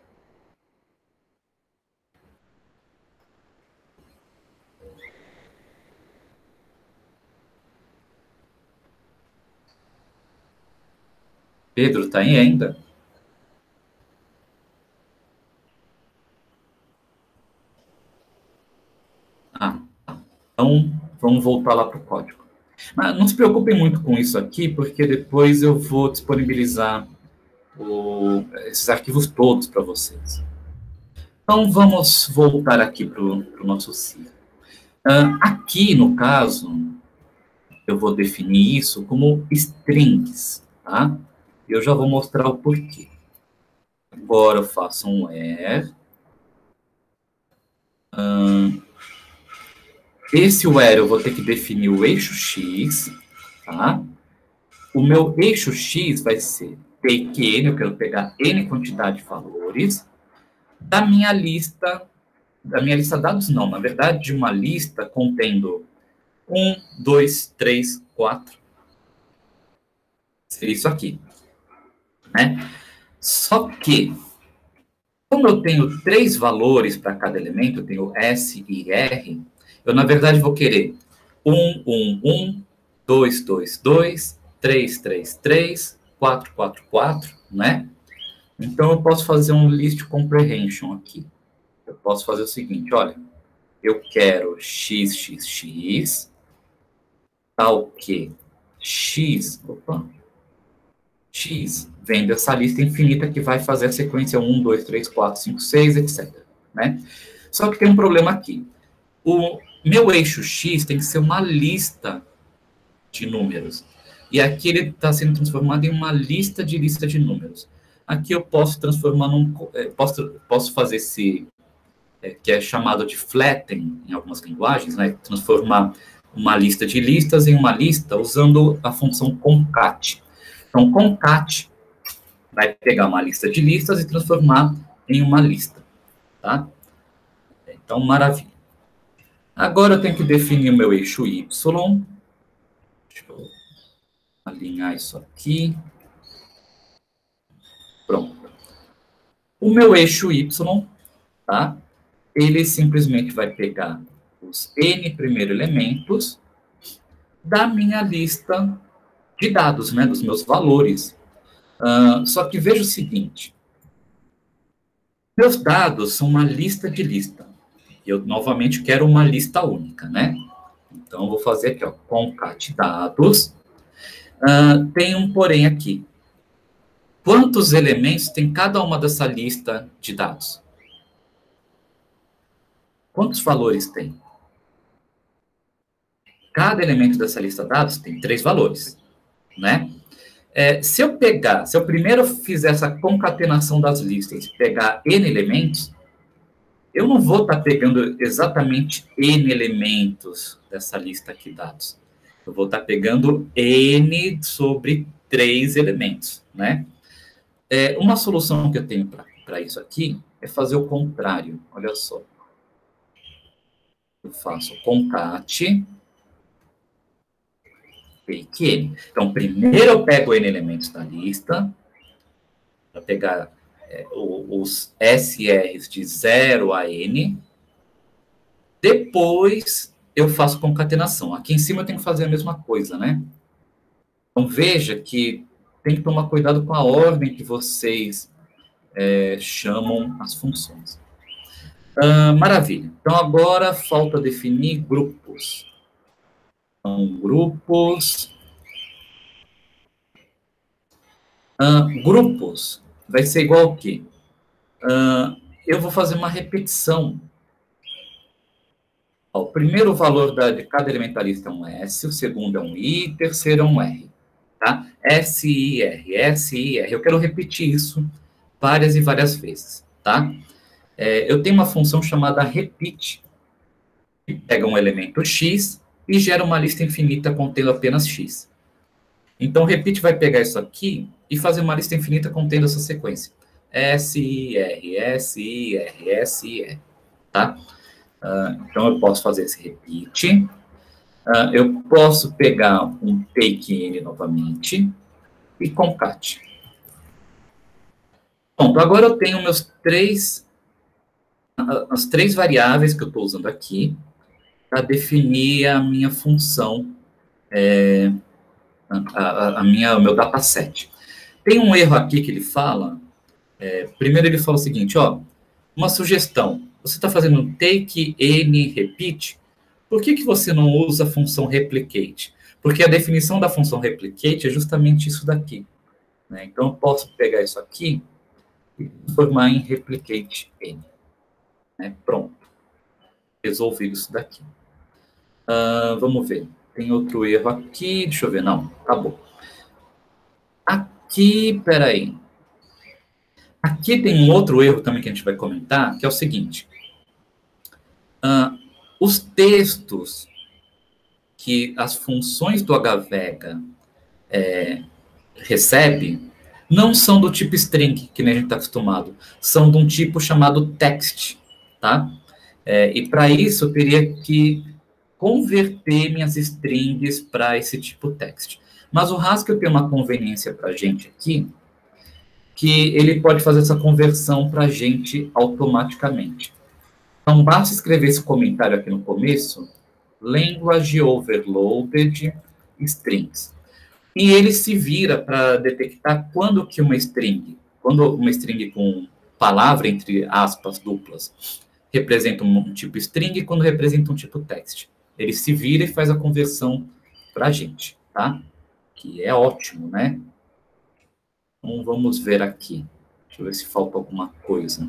[SPEAKER 1] Pedro, está aí ainda? Ah, tá. Então, vamos voltar lá para o código. Mas não se preocupem muito com isso aqui, porque depois eu vou disponibilizar o, esses arquivos todos para vocês. Então, vamos voltar aqui para o nosso C I R. Uh, aqui, no caso, eu vou definir isso como strings, tá? Eu já vou mostrar o porquê. Agora eu faço um where. Uh, esse where eu vou ter que definir o eixo X, tá? O meu eixo X vai ser take n, eu quero pegar n quantidade de valores, da minha lista, da minha lista dados não, na verdade, de uma lista contendo um, dois, três, quatro. Seria isso aqui. Né? Só que, como eu tenho três valores para cada elemento, eu tenho S e R, eu, na verdade, vou querer um, um, um, dois, dois, dois, três, três, três, quatro, quatro, quatro, né? Então, eu posso fazer um list comprehension aqui. Eu posso fazer o seguinte, olha, eu quero x, x, x, tal que x, opa, x vem dessa lista infinita que vai fazer a sequência um, dois, três, quatro, cinco, seis, etcétera. Né? Só que tem um problema aqui. O meu eixo x tem que ser uma lista de números. E aqui ele está sendo transformado em uma lista de lista de números. Aqui eu posso transformar num... Posso, posso fazer esse... É, que é chamado de flatten em algumas linguagens, né? Transformar uma lista de listas em uma lista usando a função concat. Então, concat vai pegar uma lista de listas e transformar em uma lista, tá? Então, maravilha. Agora eu tenho que definir o meu eixo y. Deixa eu alinhar isso aqui. Pronto. O meu eixo y, tá? Ele simplesmente vai pegar os n primeiros elementos da minha lista de dados, né, dos meus valores. Uh, só que veja o seguinte, meus dados são uma lista de lista. Eu, novamente, quero uma lista única, né? Então, eu vou fazer aqui, ó, concat dados. Uh, tem um porém aqui. Quantos elementos tem cada uma dessa lista de dados? Quantos valores tem? Cada elemento dessa lista de dados tem três valores, né? É, se eu pegar, se eu primeiro fizer essa concatenação das listas e pegar N elementos, eu não vou estar pegando exatamente N elementos dessa lista aqui de dados. Eu vou estar pegando N sobre três elementos, né? É, uma solução que eu tenho para isso aqui é fazer o contrário. Olha só. Eu faço concat take N. Então, primeiro eu pego N elementos da lista, para pegar é, os S Rs de zero a N. Depois, eu faço concatenação. Aqui em cima eu tenho que fazer a mesma coisa, né? Então, veja que tem que tomar cuidado com a ordem que vocês é, chamam as funções. Ah, maravilha. Então, agora falta definir grupos. Então, grupos. Ah, grupos vai ser igual ao quê? Ah, eu vou fazer uma repetição. Ó, o primeiro valor da, de cada elementarista é um S, o segundo é um I, o terceiro é um R. Tá? S, I, R, S, I, R. Eu quero repetir isso várias e várias vezes. Tá? É, eu tenho uma função chamada repeat, que pega um elemento X e gera uma lista infinita contendo apenas X. Então, o repeat vai pegar isso aqui e fazer uma lista infinita contendo essa sequência. S, I, R, S, I, R, S, I, R. Tá? Uh, então, eu posso fazer esse repeat. Uh, eu posso pegar um take N novamente e concat. Pronto, agora eu tenho meus três, as três variáveis que eu estou usando aqui para definir a minha função, é, a, a minha, o meu dataset. Tem um erro aqui que ele fala, é, primeiro ele fala o seguinte, ó, uma sugestão, você está fazendo um take N repeat, por que, que você não usa a função replicate? Porque a definição da função replicate é justamente isso daqui. Né? Então, eu posso pegar isso aqui e transformar em replicate N. Né? Pronto. Resolvido isso daqui. Uh, vamos ver. Tem outro erro aqui. Deixa eu ver. Não, acabou. Aqui, peraí. Aqui tem um outro erro também que a gente vai comentar, que é o seguinte. Uh, os textos que as funções do H vega é, recebe não são do tipo string, que nem a gente está acostumado. São de um tipo chamado text, tá? É, e para isso eu teria que converter minhas strings para esse tipo text. Mas o Haskell tem uma conveniência para a gente aqui, que ele pode fazer essa conversão para a gente automaticamente. Então, basta escrever esse comentário aqui no começo, language overloaded strings. E ele se vira para detectar quando que uma string, quando uma string com palavra entre aspas duplas, representa um tipo string e quando representa um tipo text. Ele se vira e faz a conversão para a gente, tá? Que é ótimo, né? Então, vamos ver aqui. Deixa eu ver se falta alguma coisa.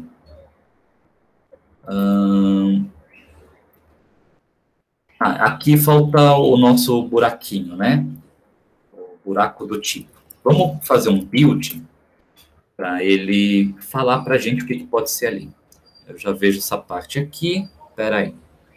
[SPEAKER 1] Hum... Ah, aqui falta o nosso buraquinho, né? O buraco do tipo. Vamos fazer um build para ele falar para a gente o que, que pode ser ali. Eu já vejo essa parte aqui. Espera aí.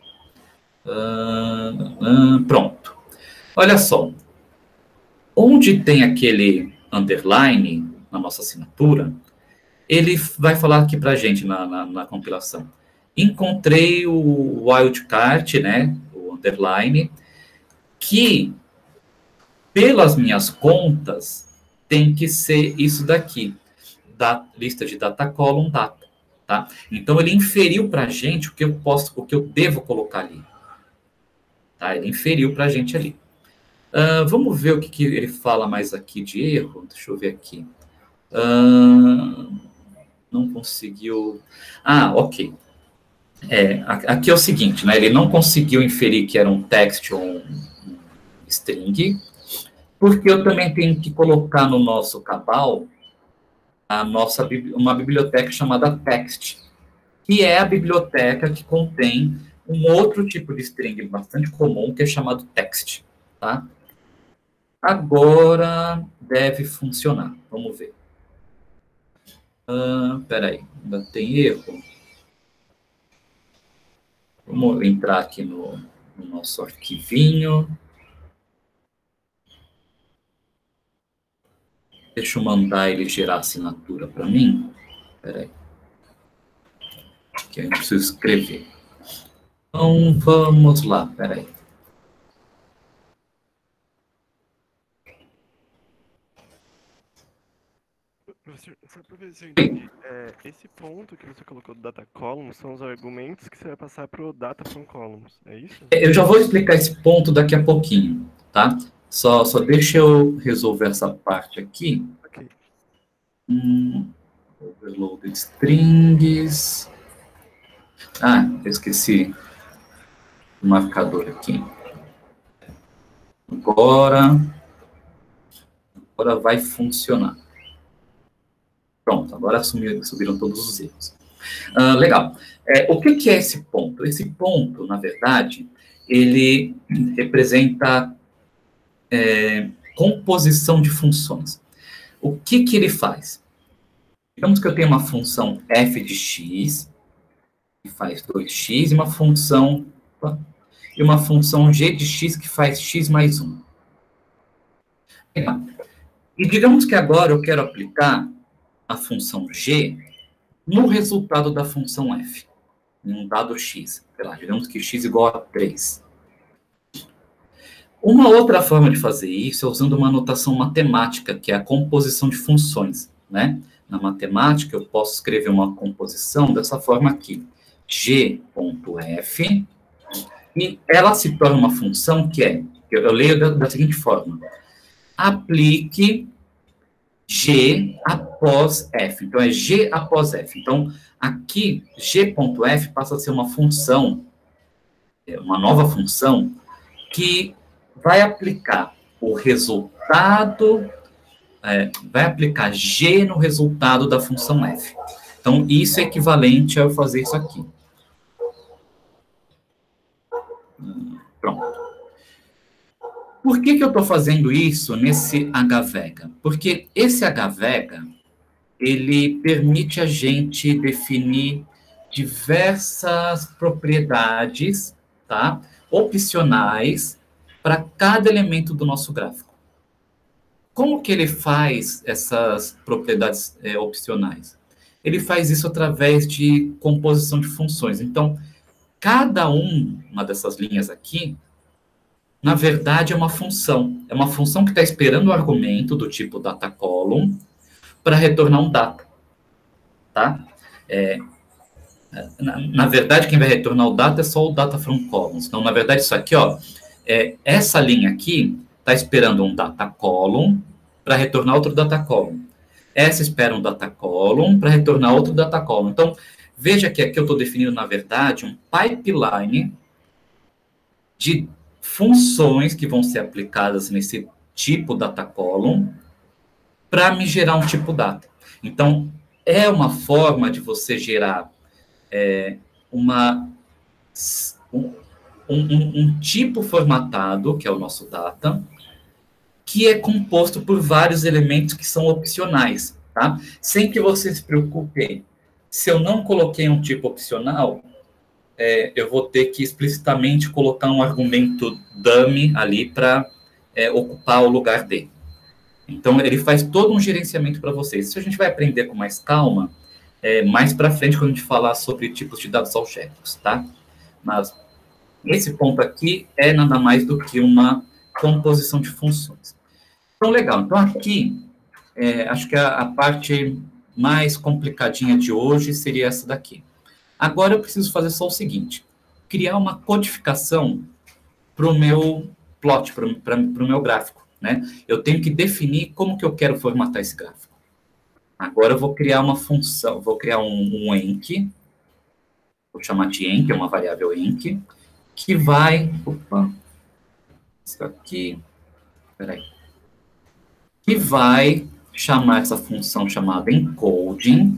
[SPEAKER 1] Hum, hum, pronto. Olha só. Onde tem aquele underline na nossa assinatura, ele vai falar aqui para a gente na, na, na compilação. Encontrei o wildcard, né, o underline, que, pelas minhas contas, tem que ser isso daqui, da lista de data column data, tá? Então, ele inferiu para a gente o que eu posso, o que eu devo colocar ali. Tá? Ele inferiu para a gente ali. Uh, vamos ver o que, que ele fala mais aqui de erro. Deixa eu ver aqui. Uh, não conseguiu... Ah, ok. É, aqui é o seguinte, né? Ele não conseguiu inferir que era um text ou um string, porque eu também tenho que colocar no nosso cabal a nossa, uma biblioteca chamada text, que é a biblioteca que contém um outro tipo de string bastante comum, que é chamado text, tá? Agora deve funcionar. Vamos ver. Ah, peraí, ainda tem erro. Vamos entrar aqui no, no nosso arquivinho. Deixa eu mandar ele gerar assinatura para mim. Peraí. Que eu não preciso escrever. Então, vamos lá. Peraí.
[SPEAKER 2] Professor, só para ver se eu entendi, é, esse ponto que você colocou do data columns são os argumentos que você vai passar para o data from columns, é isso?
[SPEAKER 1] Eu já vou explicar esse ponto daqui a pouquinho, tá? Só, só deixa eu resolver essa parte aqui.
[SPEAKER 2] Ok.
[SPEAKER 1] Hum, overloaded strings. Ah, eu esqueci o marcador aqui. Agora, agora vai funcionar. Pronto, agora sumiram, subiram todos os erros. Ah, legal. É, o que, que é esse ponto? Esse ponto, na verdade, ele representa é, composição de funções. O que, que ele faz? Digamos que eu tenho uma função f de x, que faz dois x, e uma função, e uma função g de x, que faz x mais um. E digamos que agora eu quero aplicar a função g no resultado da função f, em um dado x. Sei lá, digamos que x igual a três. Uma outra forma de fazer isso é usando uma notação matemática, que é a composição de funções, né? Na matemática, eu posso escrever uma composição dessa forma aqui. G.f, e ela se torna uma função que é, eu leio da, da seguinte forma. Aplique G após F. Então, é G após F. Então, aqui, G.f passa a ser uma função, uma nova função, que vai aplicar o resultado, é, vai aplicar G no resultado da função F. Então, isso é equivalente a eu fazer isso aqui. Pronto. Por que, que eu estou fazendo isso nesse hvega? Porque esse hvega, ele permite a gente definir diversas propriedades, tá? Opcionais para cada elemento do nosso gráfico. Como que ele faz essas propriedades é, opcionais? Ele faz isso através de composição de funções. Então, cada um, uma dessas linhas aqui, na verdade, é uma função. É uma função que está esperando o argumento do tipo data column para retornar um data. Tá? É, na, na verdade, quem vai retornar o data é só o data from columns. Então, na verdade, isso aqui, ó, é, essa linha aqui está esperando um data column para retornar outro data column. Essa espera um data column para retornar outro data column. Então, veja que aqui eu estou definindo, na verdade, um pipeline de funções que vão ser aplicadas nesse tipo data column para me gerar um tipo data. Então, é uma forma de você gerar é, uma, um, um, um tipo formatado, que é o nosso data, que é composto por vários elementos que são opcionais, tá? Sem que você se preocupe. Se eu não coloquei um tipo opcional, é, eu vou ter que explicitamente colocar um argumento dummy ali para é, ocupar o lugar dele. Então, ele faz todo um gerenciamento para vocês. Isso a gente vai aprender com mais calma é, mais para frente, quando a gente falar sobre tipos de dados algébricos, tá? Mas esse ponto aqui é nada mais do que uma composição de funções. Então, legal. Então, aqui, é, acho que a, a parte mais complicadinha de hoje seria essa daqui. Agora, eu preciso fazer só o seguinte. Criar uma codificação para o meu plot, para o meu gráfico, né? Eu tenho que definir como que eu quero formatar esse gráfico. Agora, eu vou criar uma função, vou criar um, um enc, vou chamar de enc, é uma variável enc, que vai... Opa, isso aqui... Peraí. Que vai chamar essa função chamada encoding,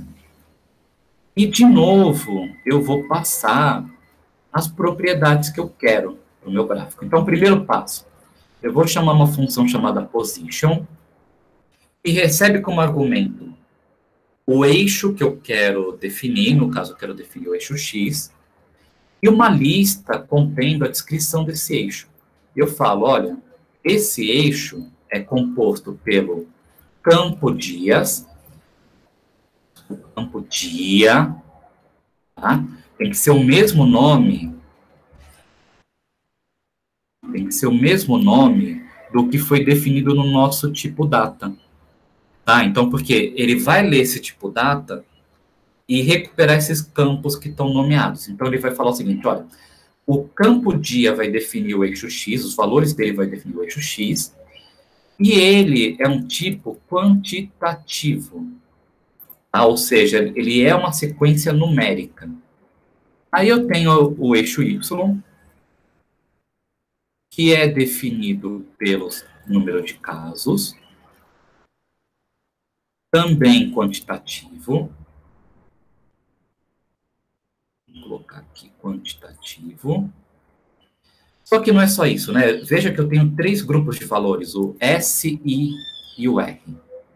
[SPEAKER 1] e, de novo, eu vou passar as propriedades que eu quero para o meu gráfico. Então, primeiro passo, eu vou chamar uma função chamada position, e recebe como argumento o eixo que eu quero definir, no caso, eu quero definir o eixo X, e uma lista contendo a descrição desse eixo. Eu falo, olha, esse eixo é composto pelo campo dias, campo dia, tá? Tem que ser o mesmo nome, tem que ser o mesmo nome do que foi definido no nosso tipo data, tá? Então, porque ele vai ler esse tipo data e recuperar esses campos que estão nomeados. Então, ele vai falar o seguinte, olha, o campo dia vai definir o eixo X, os valores dele vai definir o eixo X, e ele é um tipo quantitativo, tá? Ou seja, ele é uma sequência numérica. Aí eu tenho o eixo Y, que é definido pelo número de casos, também quantitativo. Vou colocar aqui quantitativo. Só que não é só isso, né? Veja que eu tenho três grupos de valores, o S, I e o R.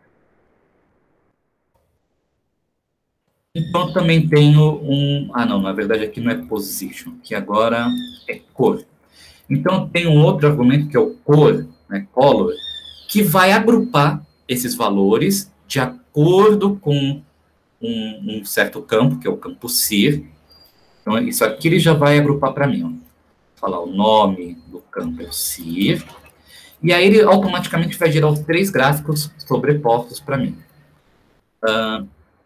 [SPEAKER 1] Então, eu também tenho um... Ah, não, na verdade aqui não é position, que agora é cor. Então, eu tenho um outro argumento que é o cor, né, color, que vai agrupar esses valores de acordo com um, um certo campo, que é o campo sir. Então, isso aqui ele já vai agrupar para mim, ó. Falar o nome do campo é o sir, e aí ele automaticamente vai gerar os três gráficos sobrepostos para mim. Uh,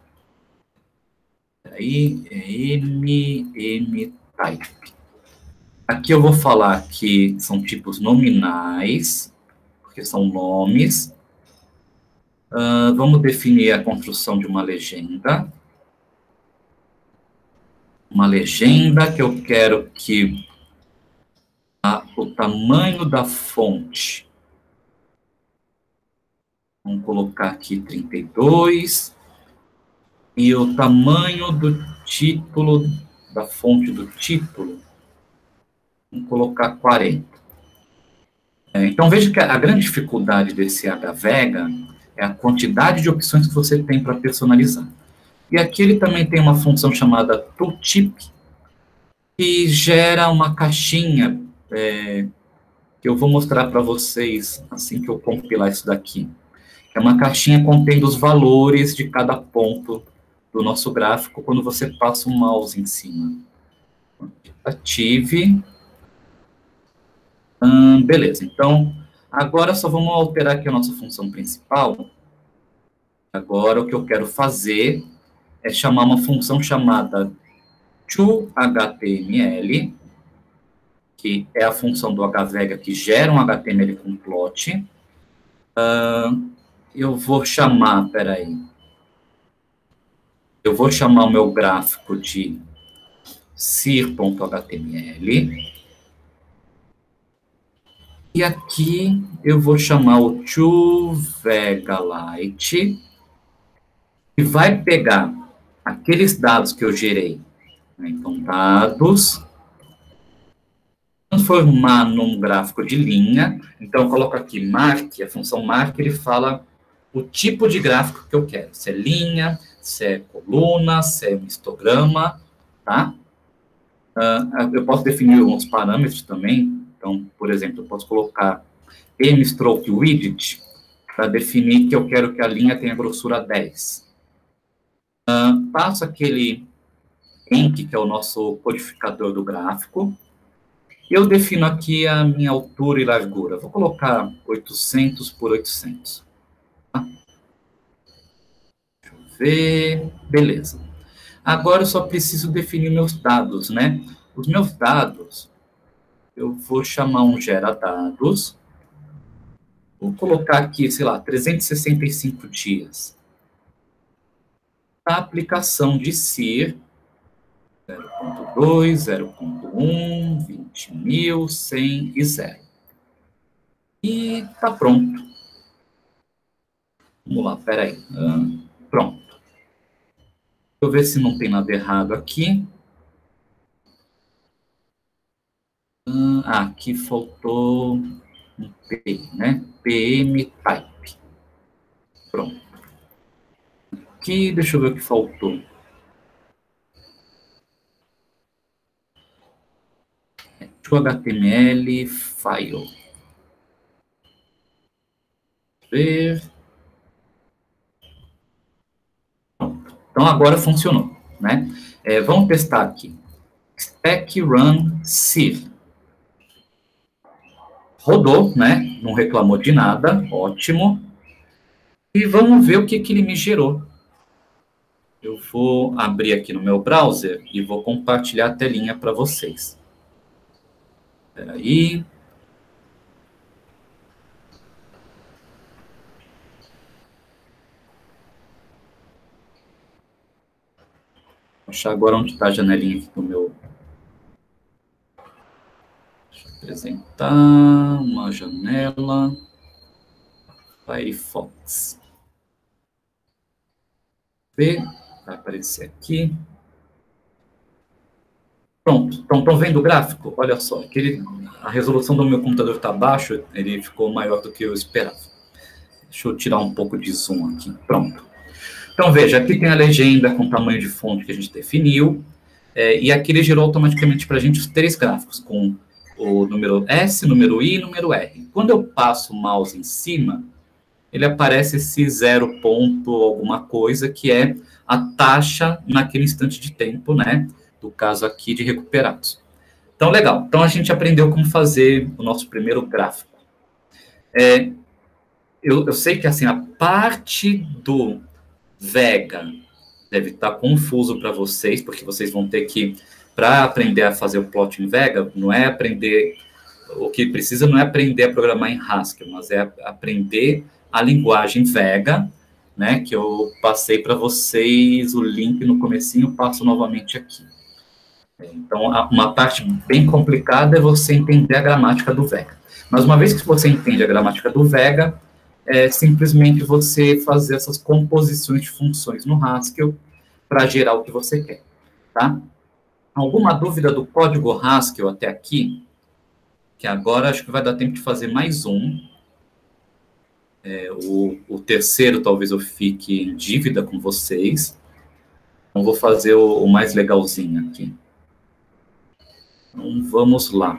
[SPEAKER 1] aí é M, M type. Aqui eu vou falar que são tipos nominais, porque são nomes. Uh, vamos definir a construção de uma legenda. Uma legenda que eu quero que o tamanho da fonte, vamos colocar aqui trinta e dois, e o tamanho do título, da fonte do título, vamos colocar quarenta. É, então, veja que a grande dificuldade desse HVega é a quantidade de opções que você tem para personalizar. E aqui ele também tem uma função chamada tooltip, que gera uma caixinha, é, que eu vou mostrar para vocês assim que eu compilar isso daqui. É uma caixinha contendo os valores de cada ponto do nosso gráfico quando você passa o mouse em cima. Ative. Hum, beleza, então, agora só vamos alterar aqui a nossa função principal. Agora, o que eu quero fazer é chamar uma função chamada toHTML, que é a função do HVega que gera um H T M L com plot. Uh, eu vou chamar, peraí, eu vou chamar o meu gráfico de sir.html. E aqui eu vou chamar o toVegaLite, que vai pegar aqueles dados que eu gerei. Então, dados, transformar num gráfico de linha. Então, eu coloco aqui mark, a função mark, ele fala o tipo de gráfico que eu quero. Se é linha, se é coluna, se é um histograma, tá? Uh, eu posso definir alguns parâmetros também. Então, por exemplo, eu posso colocar mStrokeWidget para definir que eu quero que a linha tenha grossura dez. Uh, passo aquele enc, que é o nosso codificador do gráfico. Eu defino aqui a minha altura e largura. Vou colocar oitocentos por oitocentos. Tá? Deixa eu ver. Beleza. Agora eu só preciso definir meus dados, né? Os meus dados, eu vou chamar um geradados. Vou colocar aqui, sei lá, trezentos e sessenta e cinco dias. A aplicação de sir zero ponto dois, zero ponto um, vinte mil, cem e zero. E tá pronto. Vamos lá, peraí. Ah, pronto. Deixa eu ver se não tem nada errado aqui. Ah, aqui faltou um P, né? pmtype. Pronto. Aqui, deixa eu ver o que faltou. toHTML file. Ver. Pronto. Então, agora funcionou, né? É, vamos testar aqui. Spec run sir. Rodou, né? Não reclamou de nada. Ótimo. E vamos ver o que, que ele me gerou. Eu vou abrir aqui no meu browser e vou compartilhar a telinha para vocês. Espera aí. Vou achar agora onde está a janelinha aqui do meu... Deixa eu apresentar uma janela. Firefox. Ver, vai aparecer aqui. Pronto, então estão vendo o gráfico? Olha só, aquele, a resolução do meu computador está baixa, ele ficou maior do que eu esperava. Deixa eu tirar um pouco de zoom aqui. Pronto. Então, veja, aqui tem a legenda com o tamanho de fonte que a gente definiu, é, e aqui ele gerou automaticamente para a gente os três gráficos, com o número S, número I e número R. Quando eu passo o mouse em cima, ele aparece esse zero ponto alguma coisa, que é a taxa naquele instante de tempo, né? Do caso aqui de recuperados. Então, legal. Então, a gente aprendeu como fazer o nosso primeiro gráfico. É, eu, eu sei que, assim, a parte do Vega deve estar confuso para vocês, porque vocês vão ter que, para aprender a fazer o plot em Vega, não é aprender, o que precisa não é aprender a programar em Haskell, mas é aprender a linguagem Vega, né, que eu passei para vocês o link no comecinho, passo novamente aqui. Então, uma parte bem complicada é você entender a gramática do Vega. Mas uma vez que você entende a gramática do Vega, é simplesmente você fazer essas composições de funções no Haskell para gerar o que você quer, tá? Alguma dúvida do código Haskell até aqui? Que agora acho que vai dar tempo de fazer mais um. É, o, o terceiro talvez eu fique em dívida com vocês. Então, vou fazer o, o mais legalzinho aqui. Então, vamos lá.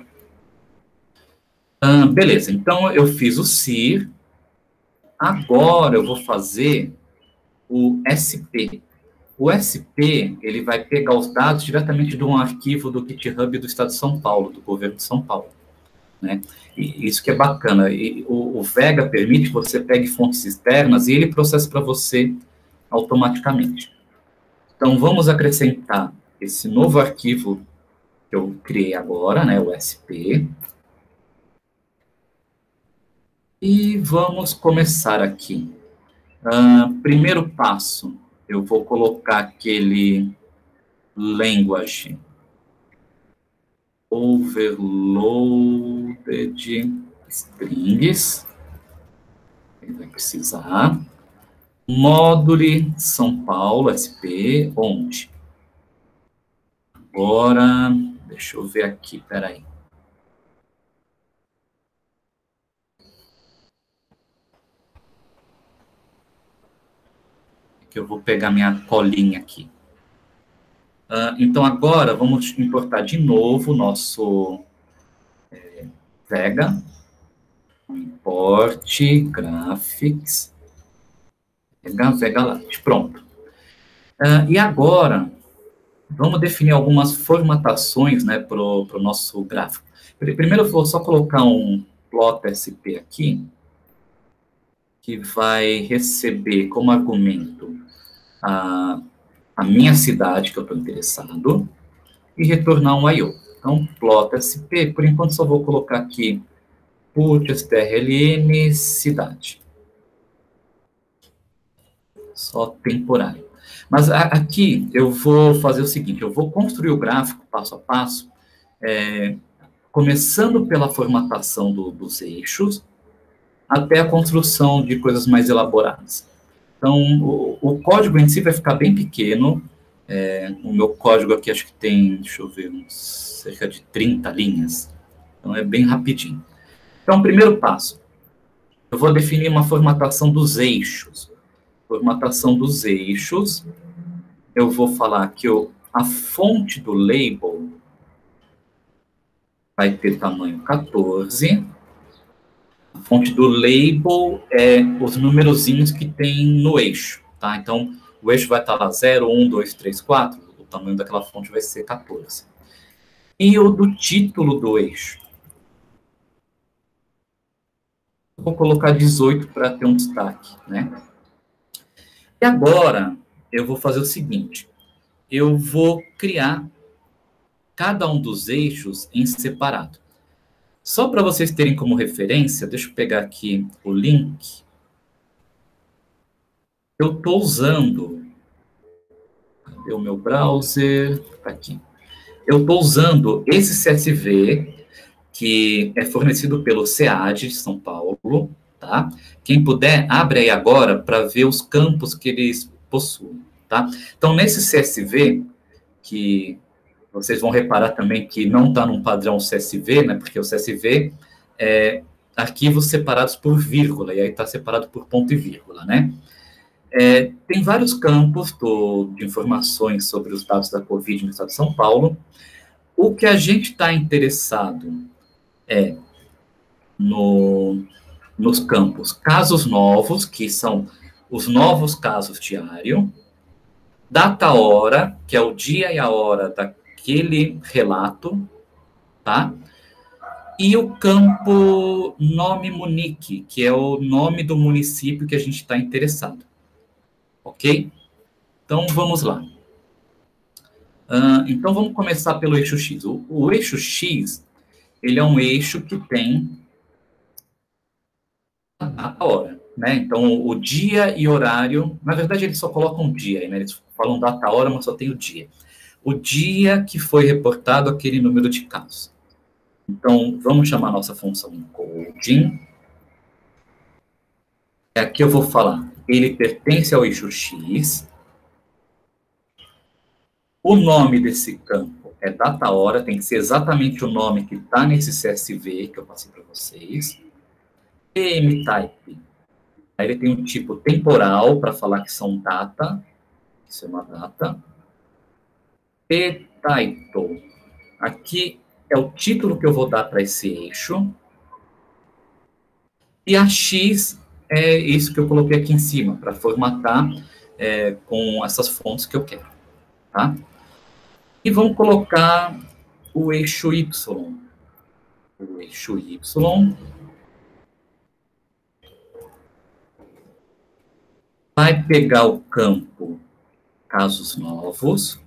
[SPEAKER 1] Ah, beleza, então eu fiz o sir. Agora eu vou fazer o S P. O S P, ele vai pegar os dados diretamente de um arquivo do GitHub do Estado de São Paulo, do governo de São Paulo, né? E isso que é bacana. E o, o Vega permite que você pegue fontes externas e ele processa para você automaticamente. Então, vamos acrescentar esse novo arquivo que eu criei agora, né, o S P. E vamos começar aqui. Uh, primeiro passo, eu vou colocar aquele language overloaded strings. Ele vai precisar. Módulo São Paulo, S P, onde? Agora, deixa eu ver aqui, peraí. Que eu vou pegar minha colinha aqui. Uh, então, agora, vamos importar de novo o nosso é, Vega. Import, graphics, Vega, VegaLite. Pronto. Uh, e agora, vamos definir algumas formatações, né, para o nosso gráfico. Primeiro, eu vou só colocar um plot S P aqui, que vai receber como argumento a, a minha cidade, que eu estou interessado, e retornar um I O. Então, plot S P, por enquanto só vou colocar aqui put strln cidade. Só temporário. Mas a, aqui eu vou fazer o seguinte, eu vou construir o gráfico passo a passo, é, começando pela formatação do, dos eixos, até a construção de coisas mais elaboradas. Então, o, o código em si vai ficar bem pequeno. É, o meu código aqui acho que tem, deixa eu ver, uns, cerca de trinta linhas. Então, é bem rapidinho. Então, primeiro passo, eu vou definir uma formatação dos eixos. Formatação dos eixos, eu vou falar que eu, a fonte do label vai ter tamanho quatorze. A fonte do label é os numerozinhos que tem no eixo, tá? Então, o eixo vai estar lá zero, um, dois, três, quatro, o tamanho daquela fonte vai ser quatorze. E o do título do eixo. Vou colocar dezoito para ter um destaque, né? E agora, eu vou fazer o seguinte. Eu vou criar cada um dos eixos em separado. Só para vocês terem como referência, deixa eu pegar aqui o link. Eu estou usando... Cadê o meu browser? Tá aqui. Eu estou usando esse C S V, que é fornecido pelo SEAD de São Paulo, tá? Quem puder, abre aí agora para ver os campos que eles possuem, tá? Então, nesse C S V, que vocês vão reparar também que não está num padrão C S V, né? Porque o C S V é arquivos separados por vírgula, e aí está separado por ponto e vírgula, né? É, tem vários campos do, de informações sobre os dados da Covid no estado de São Paulo. O que a gente está interessado é no, nos campos casos novos, que são os novos casos diário, data hora, que é o dia e a hora daquele relato, tá? E o campo nome Munique, que é o nome do município que a gente está interessado. Ok? Então, vamos lá. Uh, então, vamos começar pelo eixo X. O, o eixo X, ele é um eixo que tem a hora, né? Então, o dia e horário... Na verdade, eles só colocam dia, né? Eles falam data, hora, mas só tem o dia. O dia que foi reportado aquele número de casos. Então, vamos chamar a nossa função encoding. Aqui eu vou falar, ele pertence ao eixo X. O nome desse campo é data hora, tem que ser exatamente o nome que está nesse C S V que eu passei para vocês. Tmtype, aí ele tem um tipo temporal, para falar que são data, isso é uma data. Ptitle, aqui é o título que eu vou dar para esse eixo. E a X é isso que eu coloquei aqui em cima, para formatar é, com essas fontes que eu quero, tá? E vamos colocar o eixo Y. O eixo Y vai pegar o campo casos novos,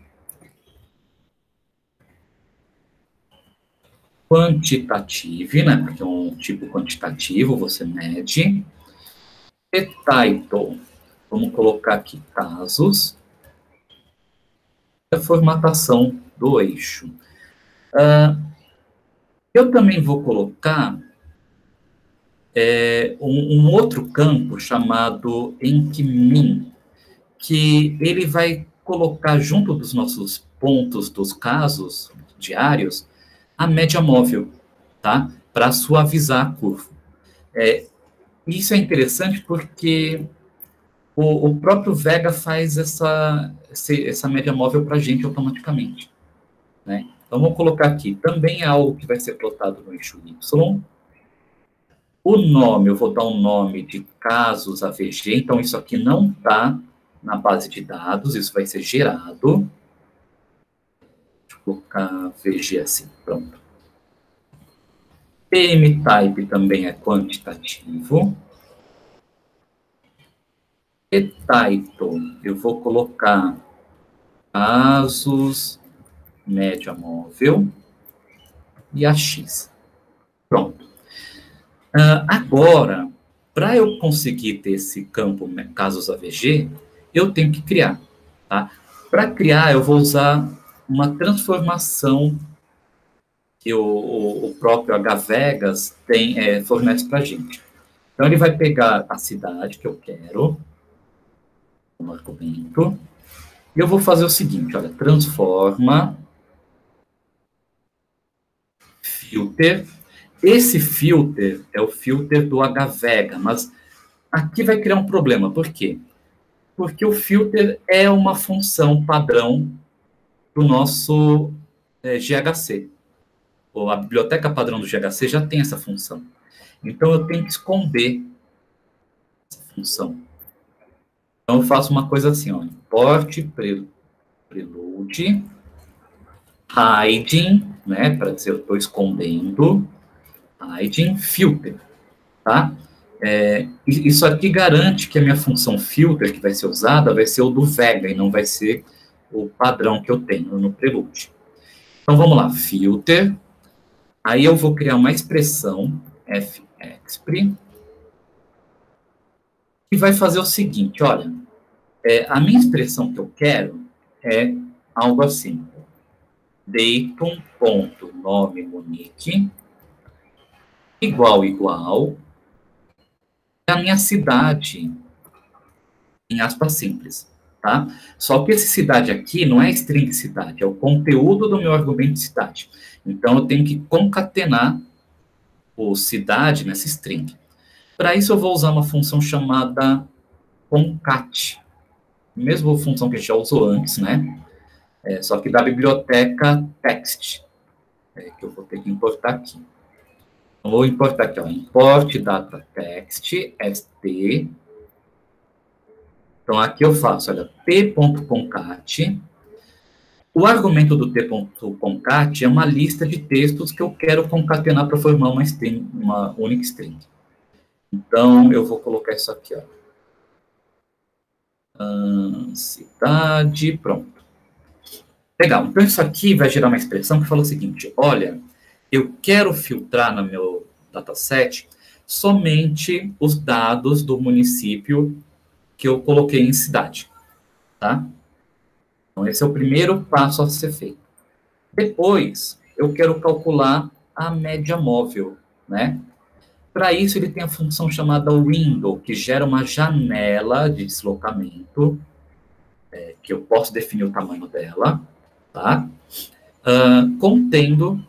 [SPEAKER 1] quantitative, né, porque é um tipo quantitativo, você mede, e title, vamos colocar aqui casos, a formatação do eixo. Uh, eu também vou colocar é, um, um outro campo chamado enquemin, que ele vai colocar junto dos nossos pontos dos casos diários a média móvel, tá? Para suavizar a curva. É, isso é interessante porque o, o próprio Vega faz essa, essa média móvel para a gente automaticamente, né? Então, vamos colocar aqui, também é algo que vai ser plotado no eixo Y. O nome, eu vou dar um nome de casos A V G, então isso aqui não está na base de dados, isso vai ser gerado. Deixa eu colocar V G assim, pronto. P M type também é quantitativo. E title, eu vou colocar casos, média móvel e A X. Pronto. Uh, agora, para eu conseguir ter esse campo casos A V G, eu tenho que criar, tá? Para criar, eu vou usar uma transformação que o, o, o próprio HVegas tem, é, fornece para a gente. Então, ele vai pegar a cidade que eu quero, como argumento, e eu vou fazer o seguinte, olha, transforma, filter. Esse filter é o filter do HVega, mas aqui vai criar um problema. Por quê? Porque o filter é uma função padrão do nosso é, G H C. Ou a biblioteca padrão do G H C já tem essa função. Então, eu tenho que esconder essa função. Então, eu faço uma coisa assim, ó, import pre, prelude, hiding, né, para dizer eu estou escondendo, hiding filter, tá? É, isso aqui garante que a minha função filter que vai ser usada vai ser o do Vega e não vai ser o padrão que eu tenho no Prelude. Então, vamos lá, filter, aí eu vou criar uma expressão, fexpr, que vai fazer o seguinte, olha, é, a minha expressão que eu quero é algo assim, datum.nome Monique igual, igual, a minha cidade, em aspas simples, tá? Só que esse cidade aqui não é string cidade, é o conteúdo do meu argumento de cidade. Então, eu tenho que concatenar o cidade nessa string. Para isso, eu vou usar uma função chamada concat, mesma função que a gente já usou antes, né? É, só que da biblioteca text, é, que eu vou ter que importar aqui. Então, vou importar aqui, ó, import data text, st. Então, aqui eu faço, olha, t.concat. O argumento do t.concat é uma lista de textos que eu quero concatenar para formar uma string, uma única string. Então, eu vou colocar isso aqui, ó. Ah, cidade, pronto. Legal, então isso aqui vai gerar uma expressão que fala o seguinte, olha, eu quero filtrar no meu dataset somente os dados do município que eu coloquei em cidade, tá? Então, esse é o primeiro passo a ser feito. Depois, eu quero calcular a média móvel, né? Para isso, ele tem a função chamada window, que gera uma janela de deslocamento, é, que eu posso definir o tamanho dela, tá? Uh, contendo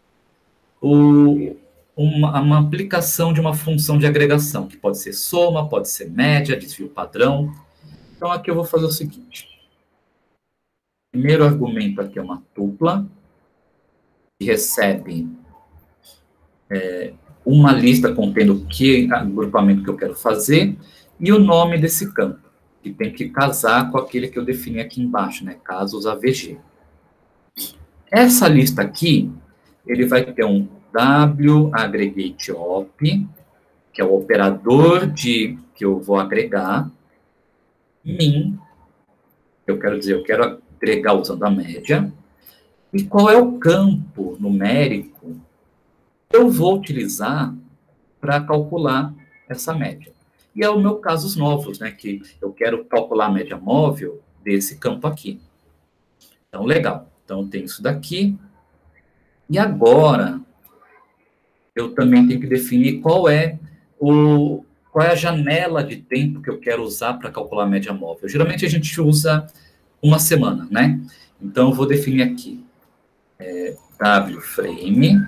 [SPEAKER 1] o, uma, uma aplicação de uma função de agregação, que pode ser soma, pode ser média, desvio padrão. Então, aqui eu vou fazer o seguinte. Primeiro argumento aqui é uma tupla, que recebe é, uma lista contendo o que agrupamento que eu quero fazer e o nome desse campo. que tem que casar com aquele que eu defini aqui embaixo, né? Casos A V G. Essa lista aqui, ele vai ter um W aggregate op, que é o operador de que eu vou agregar, min, eu quero dizer, eu quero agregar usando a média, e qual é o campo numérico que eu vou utilizar para calcular essa média. E é o meu casos novos, né, que eu quero calcular a média móvel desse campo aqui. Então, legal. Então, tem isso daqui. E agora, eu também tenho que definir qual é, o, qual é a janela de tempo que eu quero usar para calcular a média móvel. Geralmente, a gente usa uma semana, né? Então, eu vou definir aqui é, wframe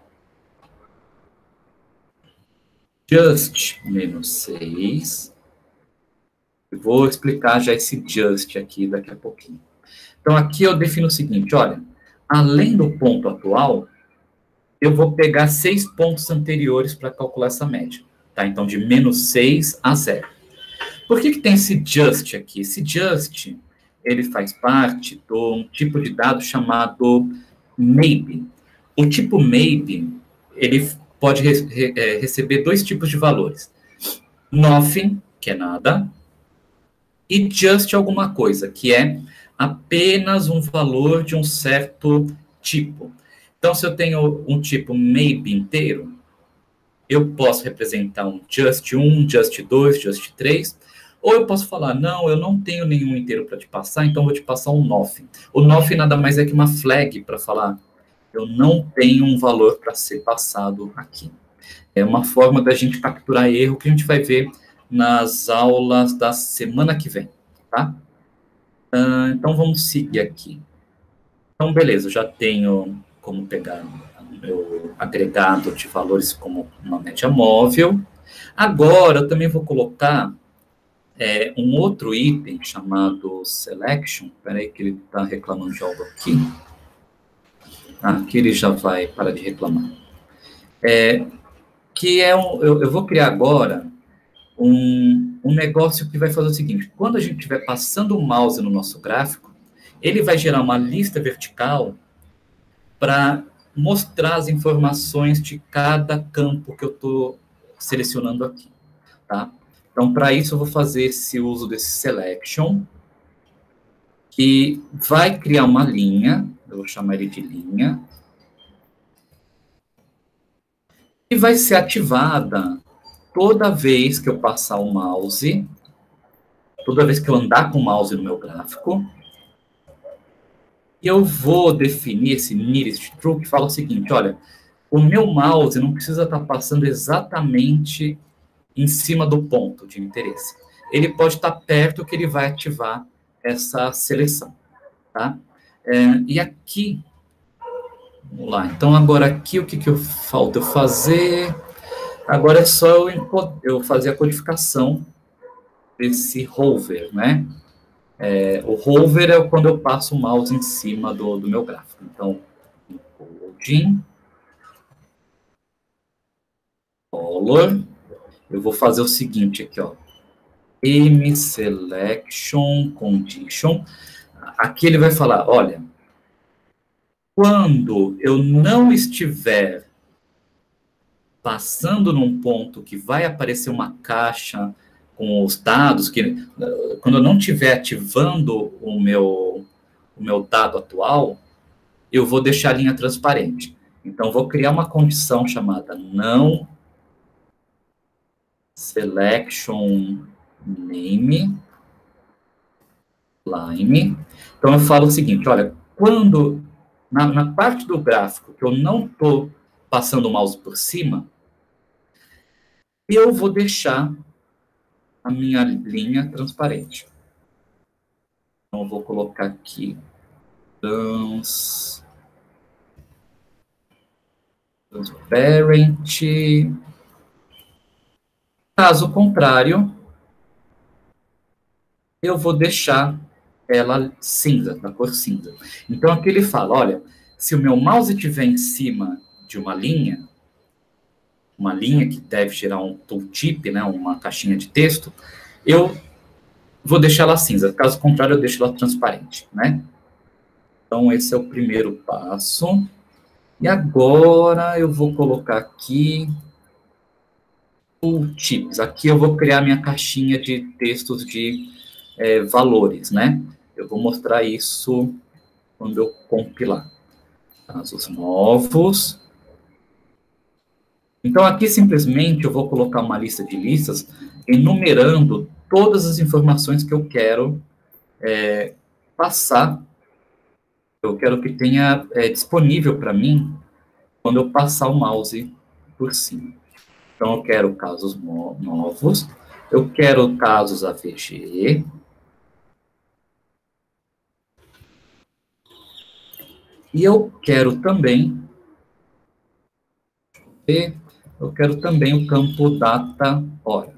[SPEAKER 1] just menos seis. Eu vou explicar já esse just aqui daqui a pouquinho. Então, aqui eu defino o seguinte, olha, além do ponto atual, eu vou pegar seis pontos anteriores para calcular essa média, tá? Então, de menos seis a zero. Por que que tem esse just aqui? Esse just, ele faz parte de um tipo de dado chamado maybe. O tipo maybe, ele pode re re é, receber dois tipos de valores. Nothing, que é nada, e just alguma coisa, que é apenas um valor de um certo tipo. Então, se eu tenho um tipo maybe inteiro, eu posso representar um just um, just dois, just três, ou eu posso falar, não, eu não tenho nenhum inteiro para te passar, então eu vou te passar um nothing. O nothing nada mais é que uma flag para falar, eu não tenho um valor para ser passado aqui. É uma forma da gente capturar erro que a gente vai ver nas aulas da semana que vem, tá? Uh, então, vamos seguir aqui. Então, beleza, eu já tenho como pegar o meu agregado de valores como uma média móvel. Agora, eu também vou colocar é, um outro item chamado selection. Espera aí que ele está reclamando de algo aqui. Ah, aqui ele já vai parar de reclamar. É, que é um, eu, eu vou criar agora um, um negócio que vai fazer o seguinte, quando a gente estiver passando o mouse no nosso gráfico, ele vai gerar uma lista vertical para mostrar as informações de cada campo que eu estou selecionando aqui, tá? Então, para isso, eu vou fazer esse uso desse selection, que vai criar uma linha, eu vou chamar ele de linha, e vai ser ativada toda vez que eu passar o mouse, toda vez que eu andar com o mouse no meu gráfico, e eu vou definir esse nearest true, que fala o seguinte, olha, o meu mouse não precisa estar passando exatamente em cima do ponto de interesse. Ele pode estar perto que ele vai ativar essa seleção, tá? É, e aqui, vamos lá, então agora aqui o que, que eu falta eu fazer? Agora é só eu, eu fazer a codificação desse hover, né? É, o hover é quando eu passo o mouse em cima do, do meu gráfico. Então, encoding, color, eu vou fazer o seguinte aqui, ó, mSelection condition. Aqui ele vai falar, olha, quando eu não estiver passando num ponto que vai aparecer uma caixa com os dados, que, quando eu não estiver ativando o meu, o meu dado atual, eu vou deixar a linha transparente. Então, vou criar uma condição chamada não selection name line. Então, eu falo o seguinte, olha, quando, na, na parte do gráfico que eu não estou passando o mouse por cima, eu vou deixar a minha linha transparente. Então, eu vou colocar aqui trans, transparent. Caso contrário, eu vou deixar ela cinza, da cor cinza. Então, aqui ele fala, olha, se o meu mouse estiver em cima de uma linha, uma linha que deve gerar um tooltip, né, uma caixinha de texto, eu vou deixar ela cinza. Caso contrário, eu deixo ela transparente, né? Então, esse é o primeiro passo. E agora eu vou colocar aqui tooltips. Aqui eu vou criar minha caixinha de textos de é, valores, né? Eu vou mostrar isso quando eu compilar. Casos novos. Então, aqui simplesmente eu vou colocar uma lista de listas enumerando todas as informações que eu quero é, passar. Eu quero que tenha é, disponível para mim quando eu passar o mouse por cima. Então, eu quero casos novos, eu quero casos A V G, e eu quero também, eu quero também o campo data hora.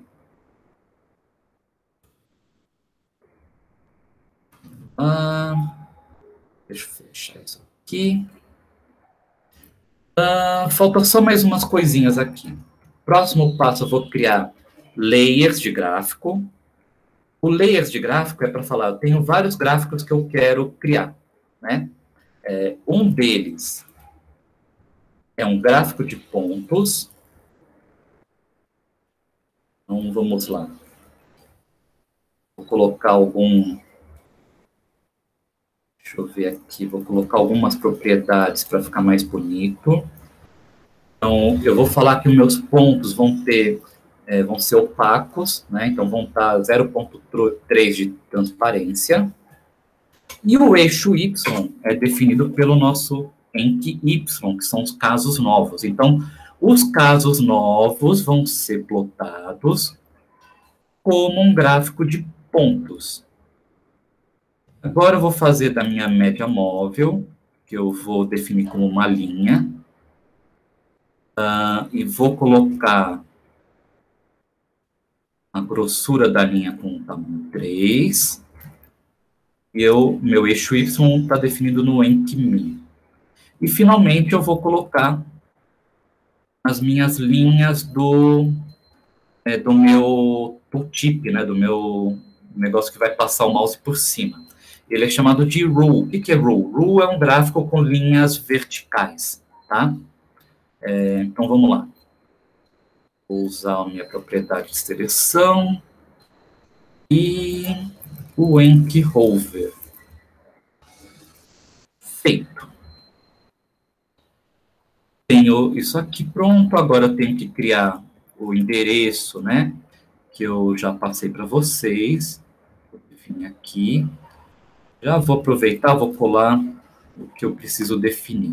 [SPEAKER 1] Ah, deixa eu fechar isso aqui. Ah, falta só mais umas coisinhas aqui. Próximo passo, eu vou criar layers de gráfico. O layers de gráfico é para falar, eu tenho vários gráficos que eu quero criar, né? É, um deles é um gráfico de pontos. Então, vamos lá. Vou colocar algum... Deixa eu ver aqui. Vou colocar algumas propriedades para ficar mais bonito. Então, eu vou falar que os meus pontos vão ter... É, vão ser opacos, né? Então, vão estar zero ponto três de transparência. E o eixo Y é definido pelo nosso enc Y, que são os casos novos. Então, os casos novos vão ser plotados como um gráfico de pontos. Agora, eu vou fazer da minha média móvel, que eu vou definir como uma linha, uh, e vou colocar a grossura da linha com tamanho três, e eu, meu eixo Y está definido no enc-mi. E, finalmente, eu vou colocar as minhas linhas do, é, do meu tooltip, né, do meu negócio que vai passar o mouse por cima. Ele é chamado de rule. O que é rule? Rule é um gráfico com linhas verticais, tá? É, então, vamos lá. Vou usar a minha propriedade de seleção e o enc-hover. Feito. Tenho isso aqui pronto, agora eu tenho que criar o endereço, né, que eu já passei para vocês. Vou definir aqui. Já vou aproveitar, vou colar o que eu preciso definir.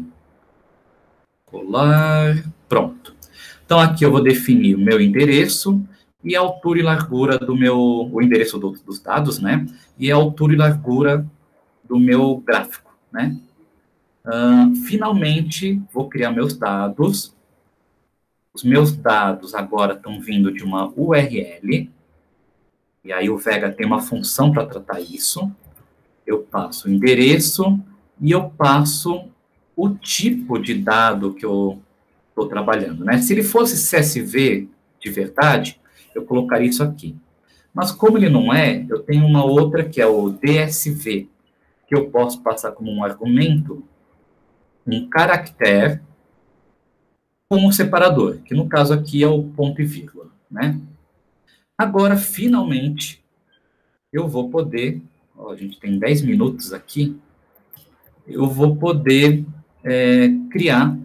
[SPEAKER 1] Colar, pronto. Então, aqui eu vou definir o meu endereço e a altura e largura do meu, o endereço do, dos dados, né, e a altura e largura do meu gráfico, né. Uh, finalmente, vou criar meus dados. Os meus dados agora estão vindo de uma U R L. E aí o Vega tem uma função para tratar isso. Eu passo o endereço e eu passo o tipo de dado que eu estou trabalhando, né? Se ele fosse C S V de verdade, eu colocaria isso aqui. Mas como ele não é, eu tenho uma outra que é o D S V, que eu posso passar como um argumento um caractere com um separador, que no caso aqui é o ponto e vírgula, né? Agora, finalmente, eu vou poder, ó, a gente tem dez minutos aqui, eu vou poder é, criar,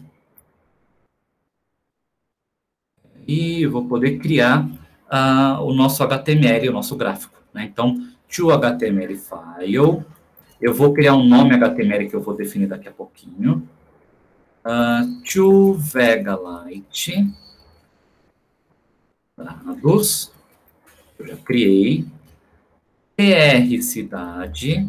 [SPEAKER 1] e eu vou poder criar uh, o nosso H T M L, o nosso gráfico, né? Então, to H T M L file, eu vou criar um nome H T M L que eu vou definir daqui a pouquinho. Uh, to Vegalite. Dados. Eu já criei. Tr cidade.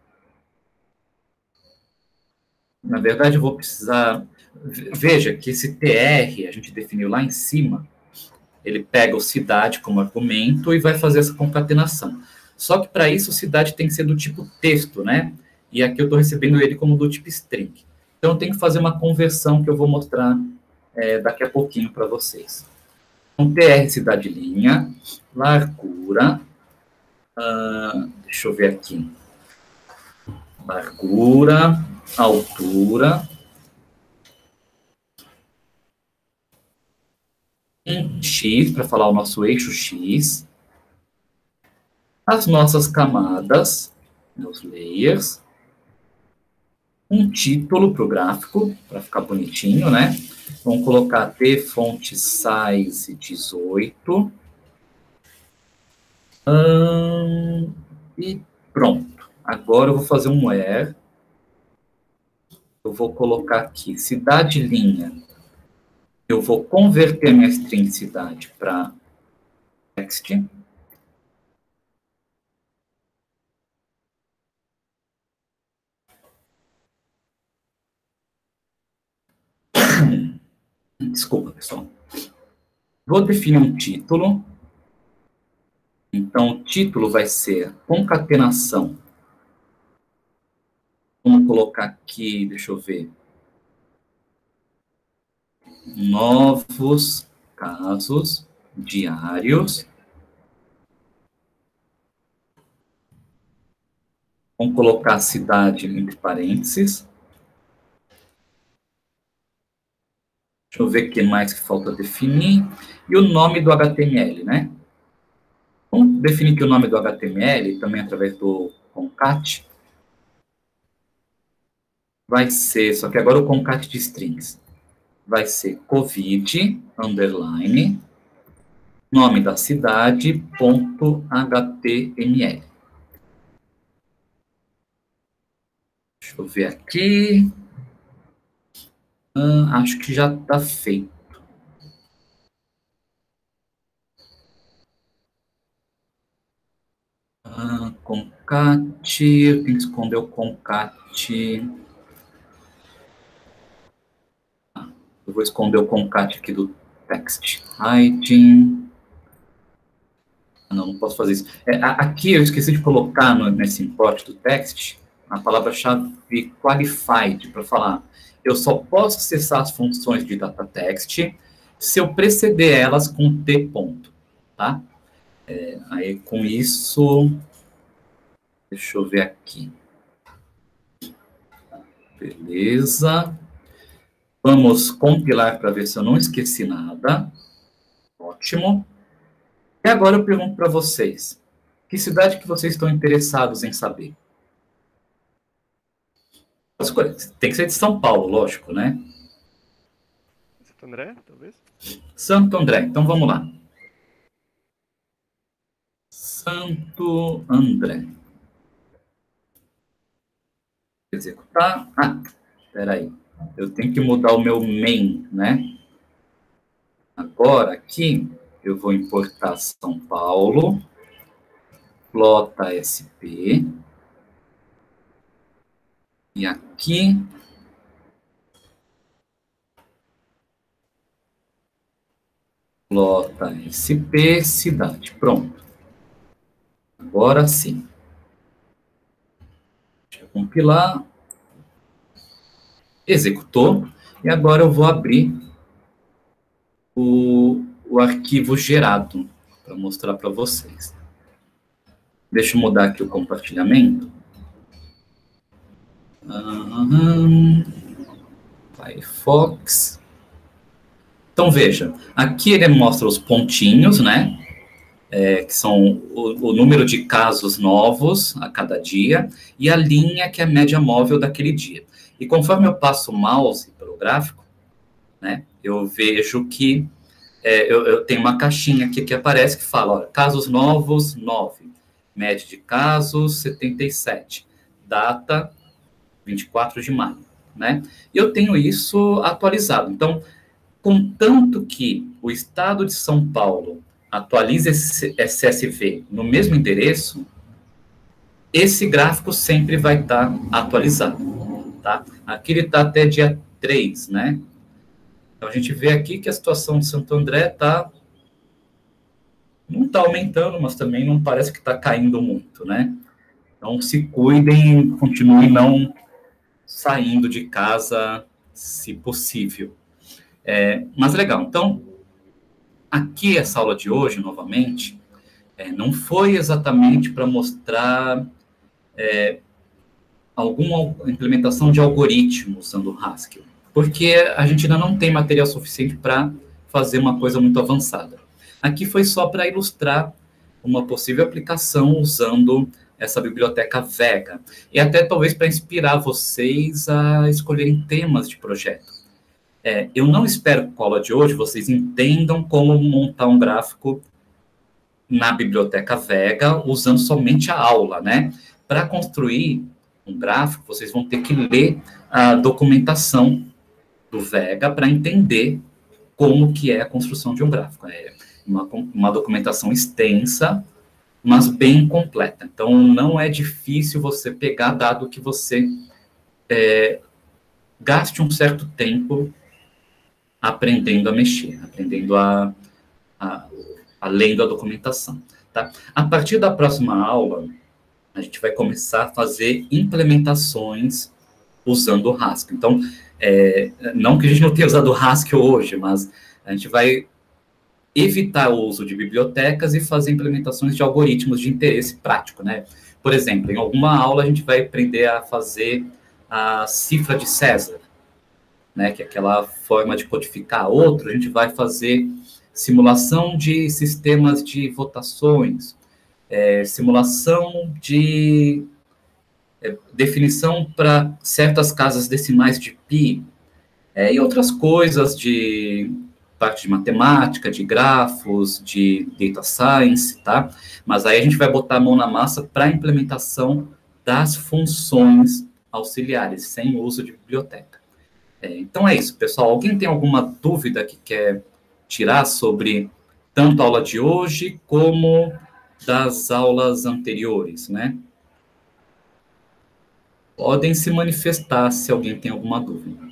[SPEAKER 1] Na verdade, eu vou precisar... Veja que esse tr, a gente definiu lá em cima, ele pega o cidade como argumento e vai fazer essa concatenação. Só que para isso, cidade tem que ser do tipo texto, né? E aqui eu estou recebendo ele como do tipo string. Então, eu tenho que fazer uma conversão que eu vou mostrar é, daqui a pouquinho para vocês. Então, tr cidade linha, largura, Uh, deixa eu ver aqui. Largura, altura. Um X, para falar o nosso eixo X. As nossas camadas, os layers. Um título para o gráfico, para ficar bonitinho, né? Vamos colocar T font size dezoito. Hum, e pronto. Agora eu vou fazer um where. Eu vou colocar aqui cidade linha. Eu vou converter minha string cidade para text. Desculpa, pessoal. Vou definir um título. Então, o título vai ser concatenação. Vamos colocar aqui, deixa eu ver. Novos casos diários. Vamos colocar a cidade entre parênteses. Deixa eu ver o que mais que falta definir. E o nome do H T M L, né? Vamos definir que o nome do H T M L, também através do concat, vai ser, só que agora o concat de strings, vai ser covid, underline, nome da cidade, ponto html. Deixa eu ver aqui. Ah, acho que já está feito. Ah, concat, eu tenho que esconder o concat. Ah, eu vou esconder o concat aqui do text. Hiding. Ah, não, não posso fazer isso. É, aqui eu esqueci de colocar no, nesse import do text a palavra-chave qualified para falar. Eu só posso acessar as funções de data text se eu preceder elas com T ponto, tá? É, aí, com isso, deixa eu ver aqui. Beleza. Vamos compilar para ver se eu não esqueci nada. Ótimo. E agora eu pergunto para vocês, que cidade que vocês estão interessados em saber? Tem que ser de São Paulo, lógico, né?
[SPEAKER 2] Santo André, talvez?
[SPEAKER 1] Santo André. Então, vamos lá. Santo André. Executar. Ah, espera aí. Eu tenho que mudar o meu main, né? Agora, aqui, eu vou importar São Paulo, plota S P. E aqui, plota S P, cidade. Pronto. Agora sim. Deixa eu compilar. Executou. E agora eu vou abrir o, o arquivo gerado para mostrar para vocês. Deixa eu mudar aqui o compartilhamento. Uhum. Firefox. Então, veja. Aqui ele mostra os pontinhos, né? É, que são o, o número de casos novos a cada dia, e a linha, que é a média móvel daquele dia. E conforme eu passo o mouse pelo gráfico, né, eu vejo que é, eu, eu tenho uma caixinha aqui que aparece que fala, ó, casos novos, nove. Média de casos, setenta e sete. Data, vinte e quatro de maio. Né? E eu tenho isso atualizado. Então, contanto que o estado de São Paulo atualize esse S S V no mesmo endereço, esse gráfico sempre vai estar atualizado, tá? Aqui ele está até dia três, né? Então, a gente vê aqui que a situação de Santo André tá, não está aumentando, mas também não parece que está caindo muito, né? Então, se cuidem, continuem não saindo de casa, se possível. É, mas legal, então, aqui essa aula de hoje, novamente, É, não foi exatamente para mostrar é, alguma implementação de algoritmo usando o Haskell, porque a gente ainda não tem material suficiente para fazer uma coisa muito avançada. Aqui foi só para ilustrar uma possível aplicação usando essa biblioteca Vega, e até talvez para inspirar vocês a escolherem temas de projeto. É, eu não espero que com a aula de hoje vocês entendam como montar um gráfico na biblioteca Vega usando somente a aula, né? Para construir um gráfico, vocês vão ter que ler a documentação do Vega para entender como que é a construção de um gráfico. É uma, uma documentação extensa, mas bem completa. Então, não é difícil você pegar, dado que você é, gaste um certo tempo aprendendo a mexer, aprendendo a, a, a lendo a documentação. Tá? A partir da próxima aula, a gente vai começar a fazer implementações usando o Haskell. Então, é, não que a gente não tenha usado o Haskell hoje, mas a gente vai evitar o uso de bibliotecas e fazer implementações de algoritmos de interesse prático, né? Por exemplo, em alguma aula a gente vai aprender a fazer a cifra de César, né? Que é aquela forma de codificar. Outro, a gente vai fazer simulação de sistemas de votações, é, simulação de é, definição para certas casas decimais de π, é, e outras coisas de parte de matemática, de grafos, de data science, tá? Mas aí a gente vai botar a mão na massa para a implementação das funções auxiliares, sem o uso de biblioteca. É, então é isso, pessoal. Alguém tem alguma dúvida que quer tirar sobre tanto a aula de hoje como das aulas anteriores, né? Podem se manifestar se alguém tem alguma dúvida.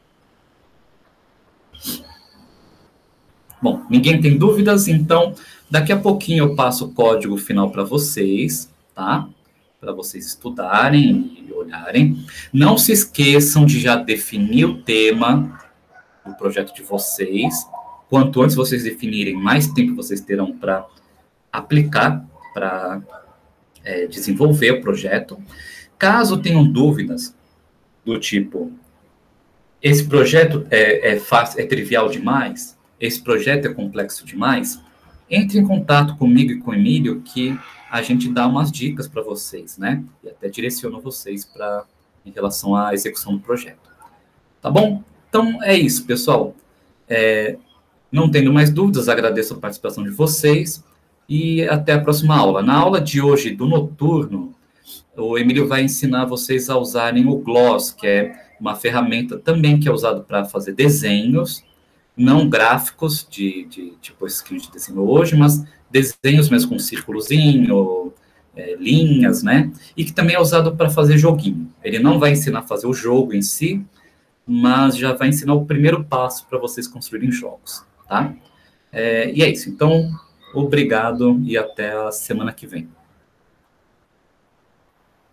[SPEAKER 1] Bom, ninguém tem dúvidas, então daqui a pouquinho eu passo o código final para vocês, tá? Para vocês estudarem e olharem. Não se esqueçam de já definir o tema do projeto de vocês. Quanto antes vocês definirem, mais tempo vocês terão para aplicar, para é, desenvolver o projeto. Caso tenham dúvidas do tipo, esse projeto é, é, fácil, é trivial demais, esse projeto é complexo demais, entre em contato comigo e com o Emílio, que a gente dá umas dicas para vocês, né? E até direciona vocês para em relação à execução do projeto. Tá bom? Então, é isso, pessoal. É, não tendo mais dúvidas, agradeço a participação de vocês e até a próxima aula. Na aula de hoje, do noturno, o Emílio vai ensinar vocês a usarem o Gloss, que é uma ferramenta também que é usada para fazer desenhos, não gráficos, de, de tipo esse que a gente desenhou hoje, mas desenhos mesmo com círculozinho, é, linhas, né? E que também é usado para fazer joguinho. Ele não vai ensinar a fazer o jogo em si, mas já vai ensinar o primeiro passo para vocês construírem jogos, tá? É, e é isso. Então, obrigado e até a semana que vem.